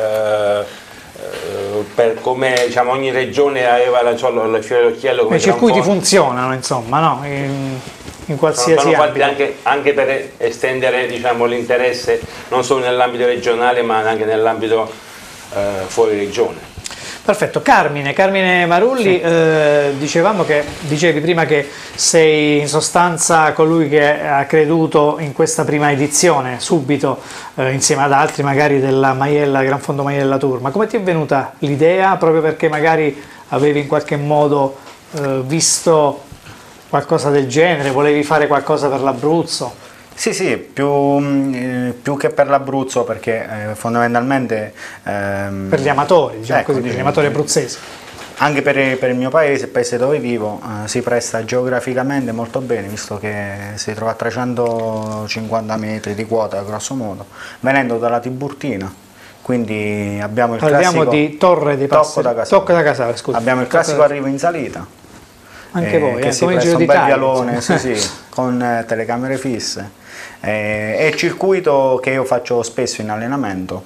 per come diciamo, ogni regione aveva il fiore all'occhiello come i circuiti funzionano, insomma, no? In qualsiasi ambito. Anche per estendere diciamo, l'interesse non solo nell'ambito regionale ma anche nell'ambito fuori regione. Perfetto. Carmine Marulli, sì. Dicevi prima che sei in sostanza colui che ha creduto in questa prima edizione subito insieme ad altri magari della Gran Fondo Maiella Tour, ma come ti è venuta l'idea? Proprio perché magari avevi in qualche modo visto qualcosa del genere, volevi fare qualcosa per l'Abruzzo? Sì, più che per l'Abruzzo, perché fondamentalmente per gli amatori, diciamo così, per gli amatori abruzzesi. Anche per il mio paese, il paese dove vivo, si presta geograficamente molto bene, visto che si trova a 350 metri di quota grosso modo, venendo dalla Tiburtina. Quindi abbiamo il classico di Torre dei Passi, Tocco da Casale, scusa. Abbiamo il classico arrivo in salita. Anche voi, che si presta un bel vialone, sì, con telecamere fisse. È il circuito che io faccio spesso in allenamento,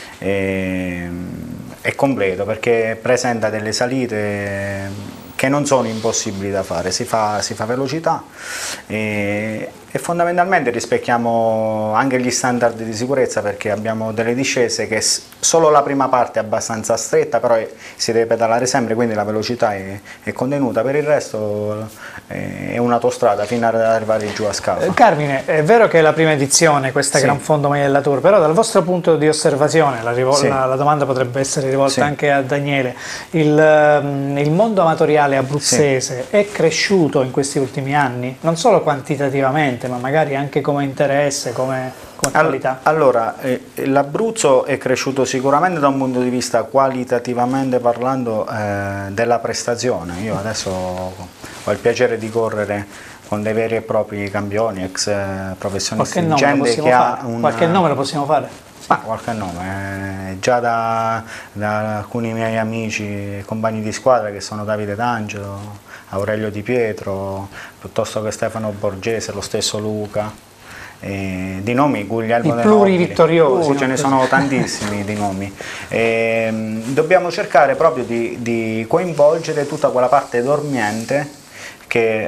è completo perché presenta delle salite che non sono impossibili da fare, si fa velocità e fondamentalmente rispecchiamo anche gli standard di sicurezza, perché abbiamo delle discese che solo la prima parte è abbastanza stretta, però si deve pedalare sempre, quindi la velocità è contenuta, per il resto è un'autostrada fino ad arrivare giù a scala. Carmine, è vero che è la prima edizione questa sì. Gran Fondo Maiella Tour, però dal vostro punto di osservazione, sì. la domanda potrebbe essere rivolta sì. anche a Daniele, il mondo amatoriale abruzzese sì. è cresciuto in questi ultimi anni, non solo quantitativamente ma magari anche come interesse, come qualità? Allora, l'Abruzzo è cresciuto sicuramente da un punto di vista qualitativamente parlando della prestazione. Io adesso ho il piacere di correre con dei veri e propri campioni, ex professionisti, qualche nome lo possiamo fare? Ma qualche nome, già da alcuni miei amici e compagni di squadra che sono Davide D'Angelo, Aurelio Di Pietro, piuttosto che Stefano Borgese, lo stesso Luca, di nomi Guglielmo De plurivittoriosi. Ce ne sono tantissimi di nomi. Dobbiamo cercare proprio di coinvolgere tutta quella parte dormiente che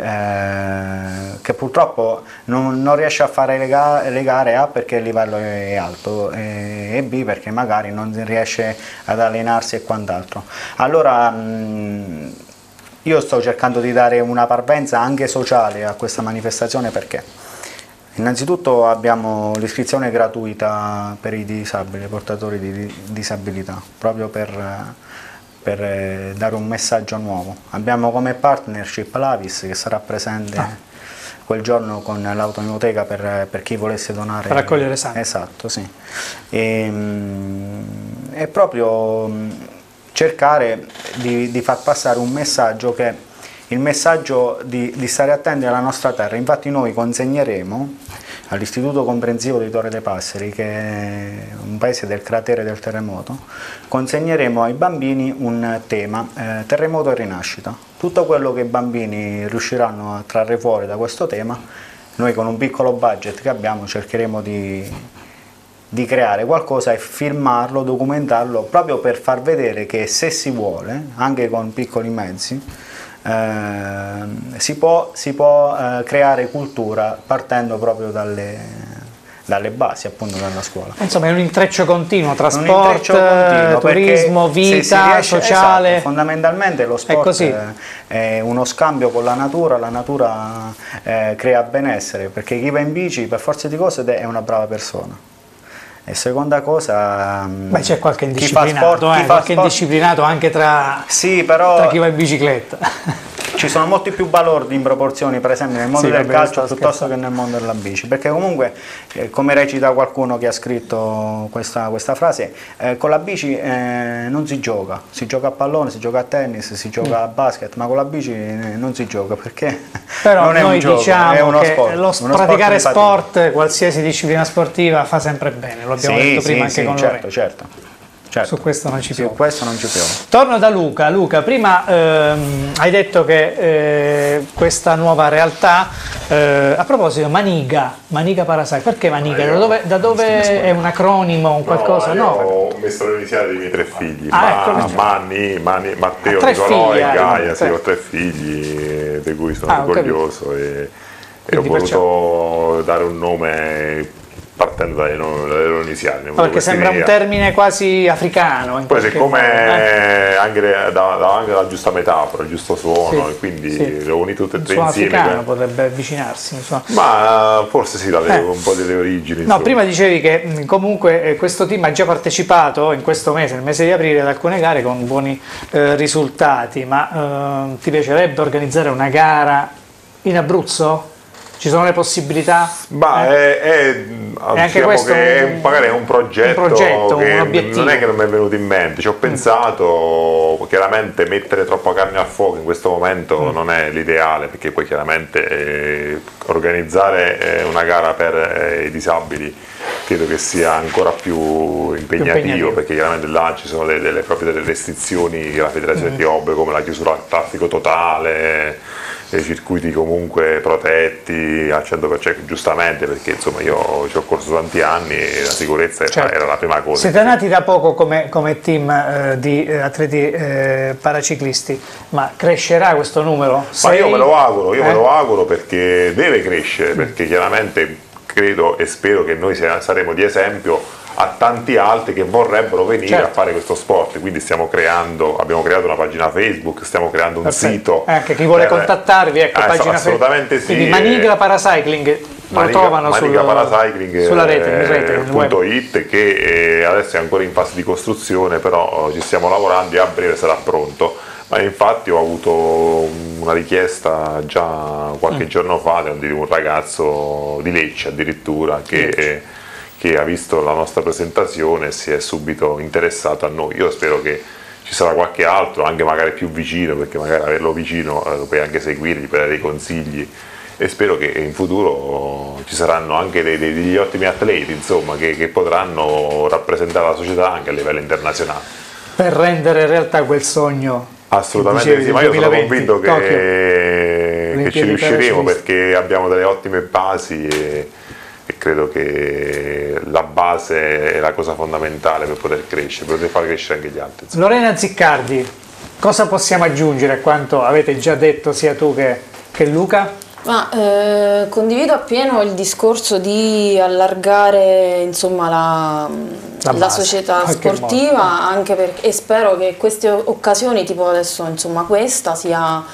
purtroppo non riesce a fare le gare A perché il livello è alto e B perché magari non riesce ad allenarsi e quant'altro. Allora io sto cercando di dare una parvenza anche sociale a questa manifestazione, perché innanzitutto abbiamo l'iscrizione gratuita per i disabili, portatori di disabilità, proprio per dare un messaggio nuovo. Abbiamo come partnership l'Avis che sarà presente quel giorno con l'autonoteca per chi volesse donare. Per raccogliere sangue. Esatto, sì. E proprio cercare di far passare un messaggio, che il messaggio di stare attenti alla nostra terra. Infatti noi consegneremo all'Istituto Comprensivo di Torre dei Passeri, che è un paese del cratere del terremoto, consegneremo ai bambini un tema, terremoto e rinascita. Tutto quello che i bambini riusciranno a trarre fuori da questo tema, noi con un piccolo budget che abbiamo cercheremo di creare qualcosa e filmarlo, documentarlo, proprio per far vedere che se si vuole, anche con piccoli mezzi, si può creare cultura partendo proprio dalle basi, appunto, dalla scuola. Insomma, è un intreccio continuo tra sport, turismo, vita sociale. Esatto, fondamentalmente lo sport è uno scambio con la natura crea benessere, perché chi va in bici per forza di cose è una brava persona. E seconda cosa, c'è qualche indisciplinato, indisciplinato anche tra chi va in bicicletta. Ci sono molti più balordi in proporzioni, per esempio nel mondo del calcio piuttosto che nel mondo della bici, perché comunque, come recita qualcuno che ha scritto questa frase, con la bici non si gioca a pallone, si gioca a tennis, si gioca a basket, ma con la bici non si gioca, perché però non è noi un gioco, diciamo è uno che sport, praticare sport, qualsiasi disciplina sportiva fa sempre bene, lo abbiamo detto prima anche con Lorenzo. Certo. Su questo non ci piove. Piove. Torno da Luca. Luca, prima hai detto che questa nuova realtà, a proposito, Maniga Parasite, perché Maniga? Da dove è un acronimo, un qualcosa? No, ho messo le iniziali dei miei 3 figli, Matteo, 3 Nicolò figli, e Gaia, ho 3 figli di cui sono orgoglioso e ho voluto dare un nome partendo dalle loro iniziali. Perché sembra un termine quasi africano. Poi siccome anche la giusta metafora, il giusto suono, e quindi l'ho unito tutte e 3 insieme. Africano potrebbe avvicinarsi. Insomma. Ma forse un po' delle origini. No, prima dicevi che comunque questo team ha già partecipato in questo mese, nel mese di aprile, ad alcune gare con buoni risultati, ma ti piacerebbe organizzare una gara in Abruzzo? Ci sono le possibilità? Anche questo magari è un progetto che un obiettivo. Non è che non mi è venuto in mente, ci ho pensato, chiaramente mettere troppa carne al fuoco in questo momento non è l'ideale, perché poi chiaramente organizzare una gara per i disabili credo che sia ancora più impegnativo, perché chiaramente là ci sono delle restrizioni che la federazione ti obbliga, come la chiusura al traffico totale, dei circuiti comunque protetti al 100%, giustamente, perché insomma io ci ho corso tanti anni e la sicurezza era la prima cosa. Siete nati da poco come team di atleti paraciclisti, ma crescerà questo numero? Ma io me lo auguro perché deve crescere, perché chiaramente credo e spero che noi saremo di esempio a tanti altri che vorrebbero venire a fare questo sport, quindi abbiamo creato una pagina Facebook, stiamo creando un sito. Anche chi vuole contattarvi, pagina assolutamente Facebook. Quindi Maniga Paracycling lo trovano sulla rete.it, che adesso è ancora in fase di costruzione, però ci stiamo lavorando e a breve sarà pronto. Ma infatti ho avuto una richiesta già qualche giorno fa di un ragazzo di Lecce addirittura che ha visto la nostra presentazione e si è subito interessato a noi. Io spero che ci sarà qualche altro, anche magari più vicino, perché magari averlo vicino lo puoi anche seguirgli per dare dei consigli, e spero che in futuro ci saranno anche degli ottimi atleti, insomma, che potranno rappresentare la società anche a livello internazionale. Per rendere realtà quel sogno. Assolutamente sì, ma io sono convinto che ci riusciremo, perché abbiamo delle ottime basi e credo che la base è la cosa fondamentale per poter crescere, per poter far crescere anche gli altri. Lorena Ziccardi, cosa possiamo aggiungere a quanto avete già detto sia tu che Luca? Condivido appieno il discorso di allargare, insomma, la società sportiva, anche e spero che queste occasioni, tipo adesso, insomma, questa sia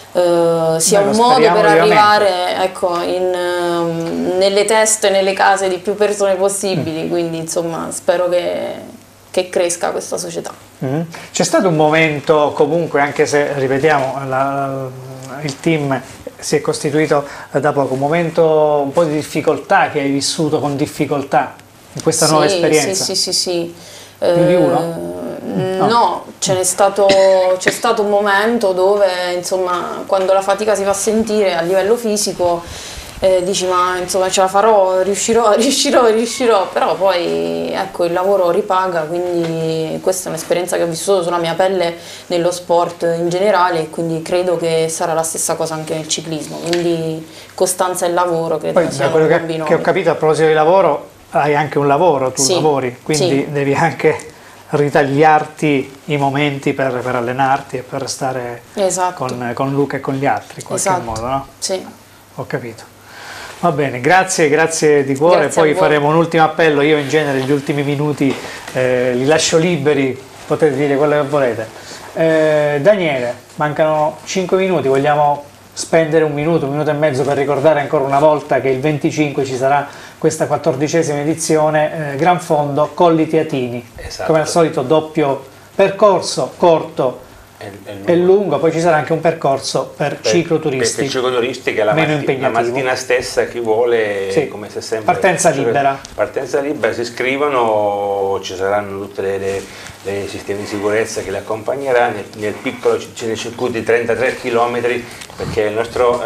un modo per arrivare, ecco, nelle teste, nelle case di più persone possibili, quindi insomma spero che cresca questa società. C'è stato un momento, comunque, anche se ripetiamo il team si è costituito da poco, un momento un po' di difficoltà che hai vissuto con difficoltà in questa nuova esperienza? Sì. Più di uno? No, c'è stato un momento dove, insomma, quando la fatica si fa sentire a livello fisico, dici ma insomma ce la farò, riuscirò, però poi ecco il lavoro ripaga, quindi questa è un'esperienza che ho vissuto sulla mia pelle nello sport in generale, e quindi credo che sarà la stessa cosa anche nel ciclismo, quindi costanza e lavoro credo poi, da quello che ho capito, a proposito di lavoro, hai anche un lavoro, tu lavori, quindi devi anche ritagliarti i momenti per allenarti e per stare Esatto. con Luca e con gli altri in qualche Esatto. modo, no? Sì. Ho capito. Va bene, grazie di cuore. Grazie Poi a voi. faremo un ultimo appello. Io in genere gli ultimi minuti li lascio liberi, potete dire quello che volete. Daniele, mancano 5 minuti, vogliamo spendere un minuto e mezzo per ricordare ancora una volta che il 25 ci sarà questa 14ª edizione, Gran Fondo Colli Teatini. Esatto. Come al solito doppio percorso, corto e lungo, poi ci sarà anche un percorso per cicloturisti. Per cicloturisti che la mattina stessa chi vuole, sì, come se sempre. Partenza libera. Partenza libera, si iscrivono, ci saranno tutte le sistemi di sicurezza che li accompagnerà nel piccolo nel circuito di 33 km, perché il nostro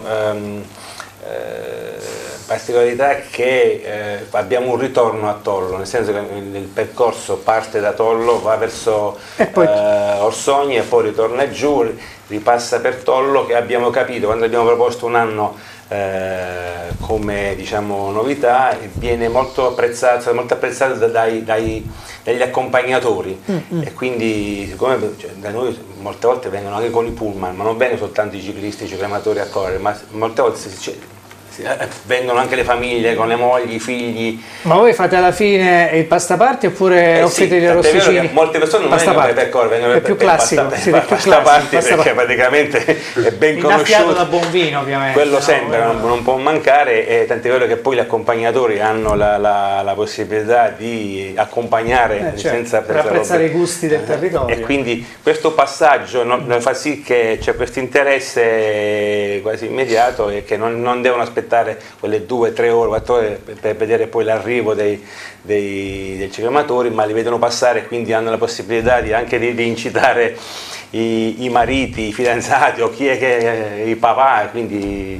particolarità è che abbiamo un ritorno a Tollo, nel senso che il percorso parte da Tollo, va verso Orsogne e poi ritorna giù, ripassa per Tollo, che abbiamo capito quando abbiamo proposto un anno come novità, viene molto apprezzato dagli accompagnatori e quindi siccome da noi molte volte vengono anche con i pullman, ma non vengono soltanto i ciclisti, i ciclamatori a correre, ma molte volte vengono anche le famiglie con le mogli, i figli. Ma voi fate alla fine il pastaparty oppure offrite i rossicini? Molte persone non vengono per correre, vengono è più classico, pastaparty perché praticamente è ben conosciuto, da buon vino ovviamente. Quello sembra, non può mancare, e tant'è vero che poi gli accompagnatori hanno la possibilità di accompagnare senza per apprezzare i gusti del territorio. E quindi questo passaggio fa sì che c'è questo interesse quasi immediato e che non devono aspettare quelle 2, 3 ore, 4 ore per vedere poi l'arrivo dei ciclamatori, ma li vedono passare e quindi hanno la possibilità anche di incitare i mariti, i fidanzati o chi è che i papà, quindi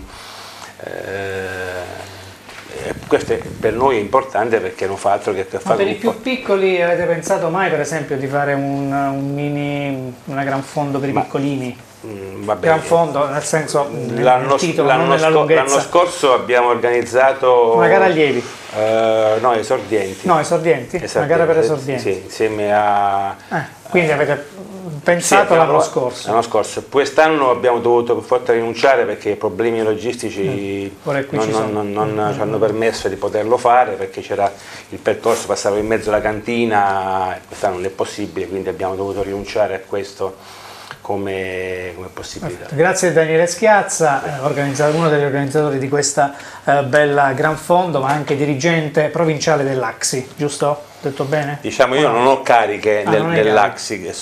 questo per noi è importante perché non fa altro che Ma fare per i più piccoli avete pensato mai per esempio di fare una gran fondo per i piccolini? Gran fondo nel senso l'anno scorso abbiamo organizzato una gara allievi, esordienti, una gara per esordienti, sì, insieme a quindi avete pensato l'anno scorso. Quest'anno abbiamo dovuto per forza rinunciare perché problemi logistici non ci hanno permesso di poterlo fare, perché c'era il percorso, passava in mezzo alla cantina, quest'anno non è possibile, quindi abbiamo dovuto rinunciare a questo come possibilità. Grazie a Daniele Schiazza, uno degli organizzatori di questa bella Gran Fondo, ma anche dirigente provinciale dell'AXI, giusto? Ho detto bene? Io non ho cariche dell'AXI,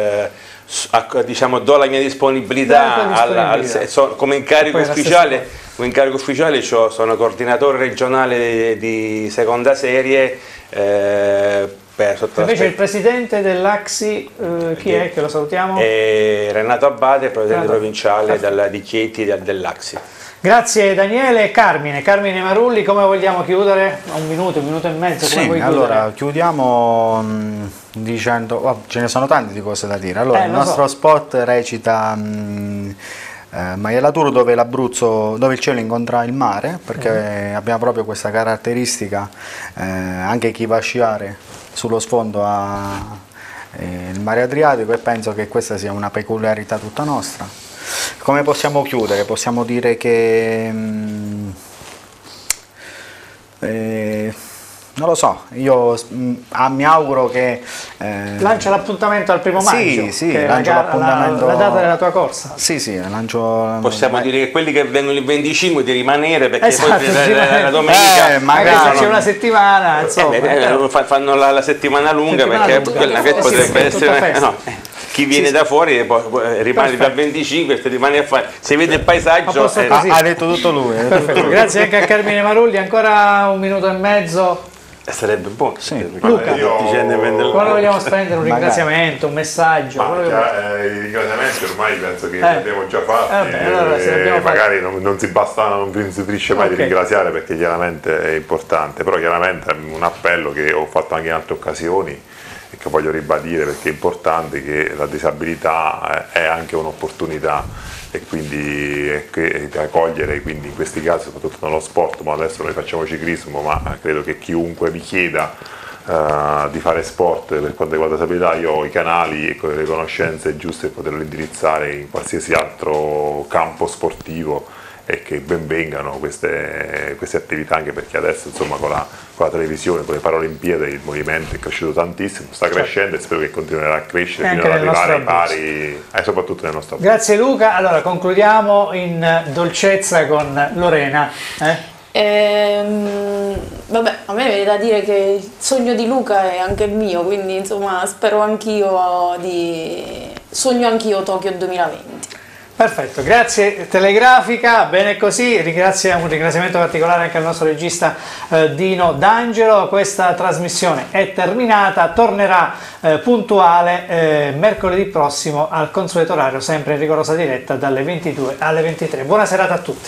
do la mia disponibilità come incarico ufficiale. Come incarico ufficiale sono coordinatore regionale di seconda serie. Invece il presidente dell'AXI, chi è che lo salutiamo? Renato Abbate, presidente provinciale di Chieti dell'AXI. Grazie Daniele. Carmine Marulli, come vogliamo chiudere? Un minuto e mezzo, come vuoi chiudere? Allora chiudiamo dicendo, ce ne sono tante di cose da dire. Allora il nostro spot recita Maiella Tour, dove il cielo incontra il mare, perché abbiamo proprio questa caratteristica, anche chi va a sciare sullo sfondo il mare Adriatico, e penso che questa sia una peculiarità tutta nostra. Come possiamo chiudere? Possiamo dire che non lo so, io mi auguro che lancia l'appuntamento al 1° maggio, sì, che è lancio l'appuntamento, la data della tua corsa. Sì, lancio. Possiamo dire che quelli che vengono il 25 di rimanere, perché esatto, poi la domenica magari c'è una settimana, insomma, fanno la settimana lunga, perché quella che potrebbe essere chi viene da fuori rimane dal 25, rimane a fare, se vede il paesaggio ha detto tutto lui. Grazie anche a Carmine Marulli, ancora un minuto e mezzo. Sarebbe buono. Luca, come vogliamo spendere? Un ringraziamento, un messaggio? I ringraziamenti ormai penso che li abbiamo già fatti, magari non si finisce mai di ringraziare, perché chiaramente è importante, però chiaramente è un appello che ho fatto anche in altre occasioni e che voglio ribadire, perché è importante che la disabilità è anche un'opportunità, e quindi da cogliere, quindi in questi casi soprattutto nello sport, ma adesso noi facciamo ciclismo, ma credo che chiunque vi chieda di fare sport per quanto riguarda la disabilità, io ho i canali e le conoscenze giuste per poterlo indirizzare in qualsiasi altro campo sportivo, e che ben vengano queste attività, anche perché adesso insomma con la televisione, con le Paralimpiadi, il movimento è cresciuto tantissimo, sta crescendo, e spero che continuerà a crescere fino ad arrivare ai pari, soprattutto nel nostro paese. Grazie Luca, allora concludiamo in dolcezza con Lorena. Vabbè, a me viene da dire che il sogno di Luca è anche il mio, quindi insomma sogno anch'io Tokyo 2020. Perfetto, grazie Telegrafica, bene così, un ringraziamento particolare anche al nostro regista Dino D'Angelo. Questa trasmissione è terminata, tornerà puntuale mercoledì prossimo al consueto orario, sempre in rigorosa diretta dalle 22 alle 23. Buona serata a tutti.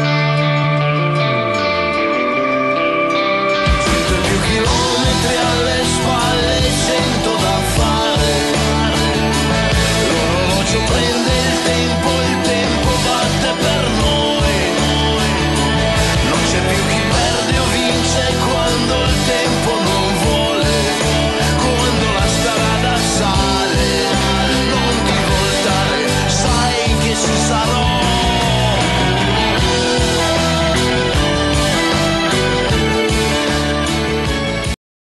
Chilometri alle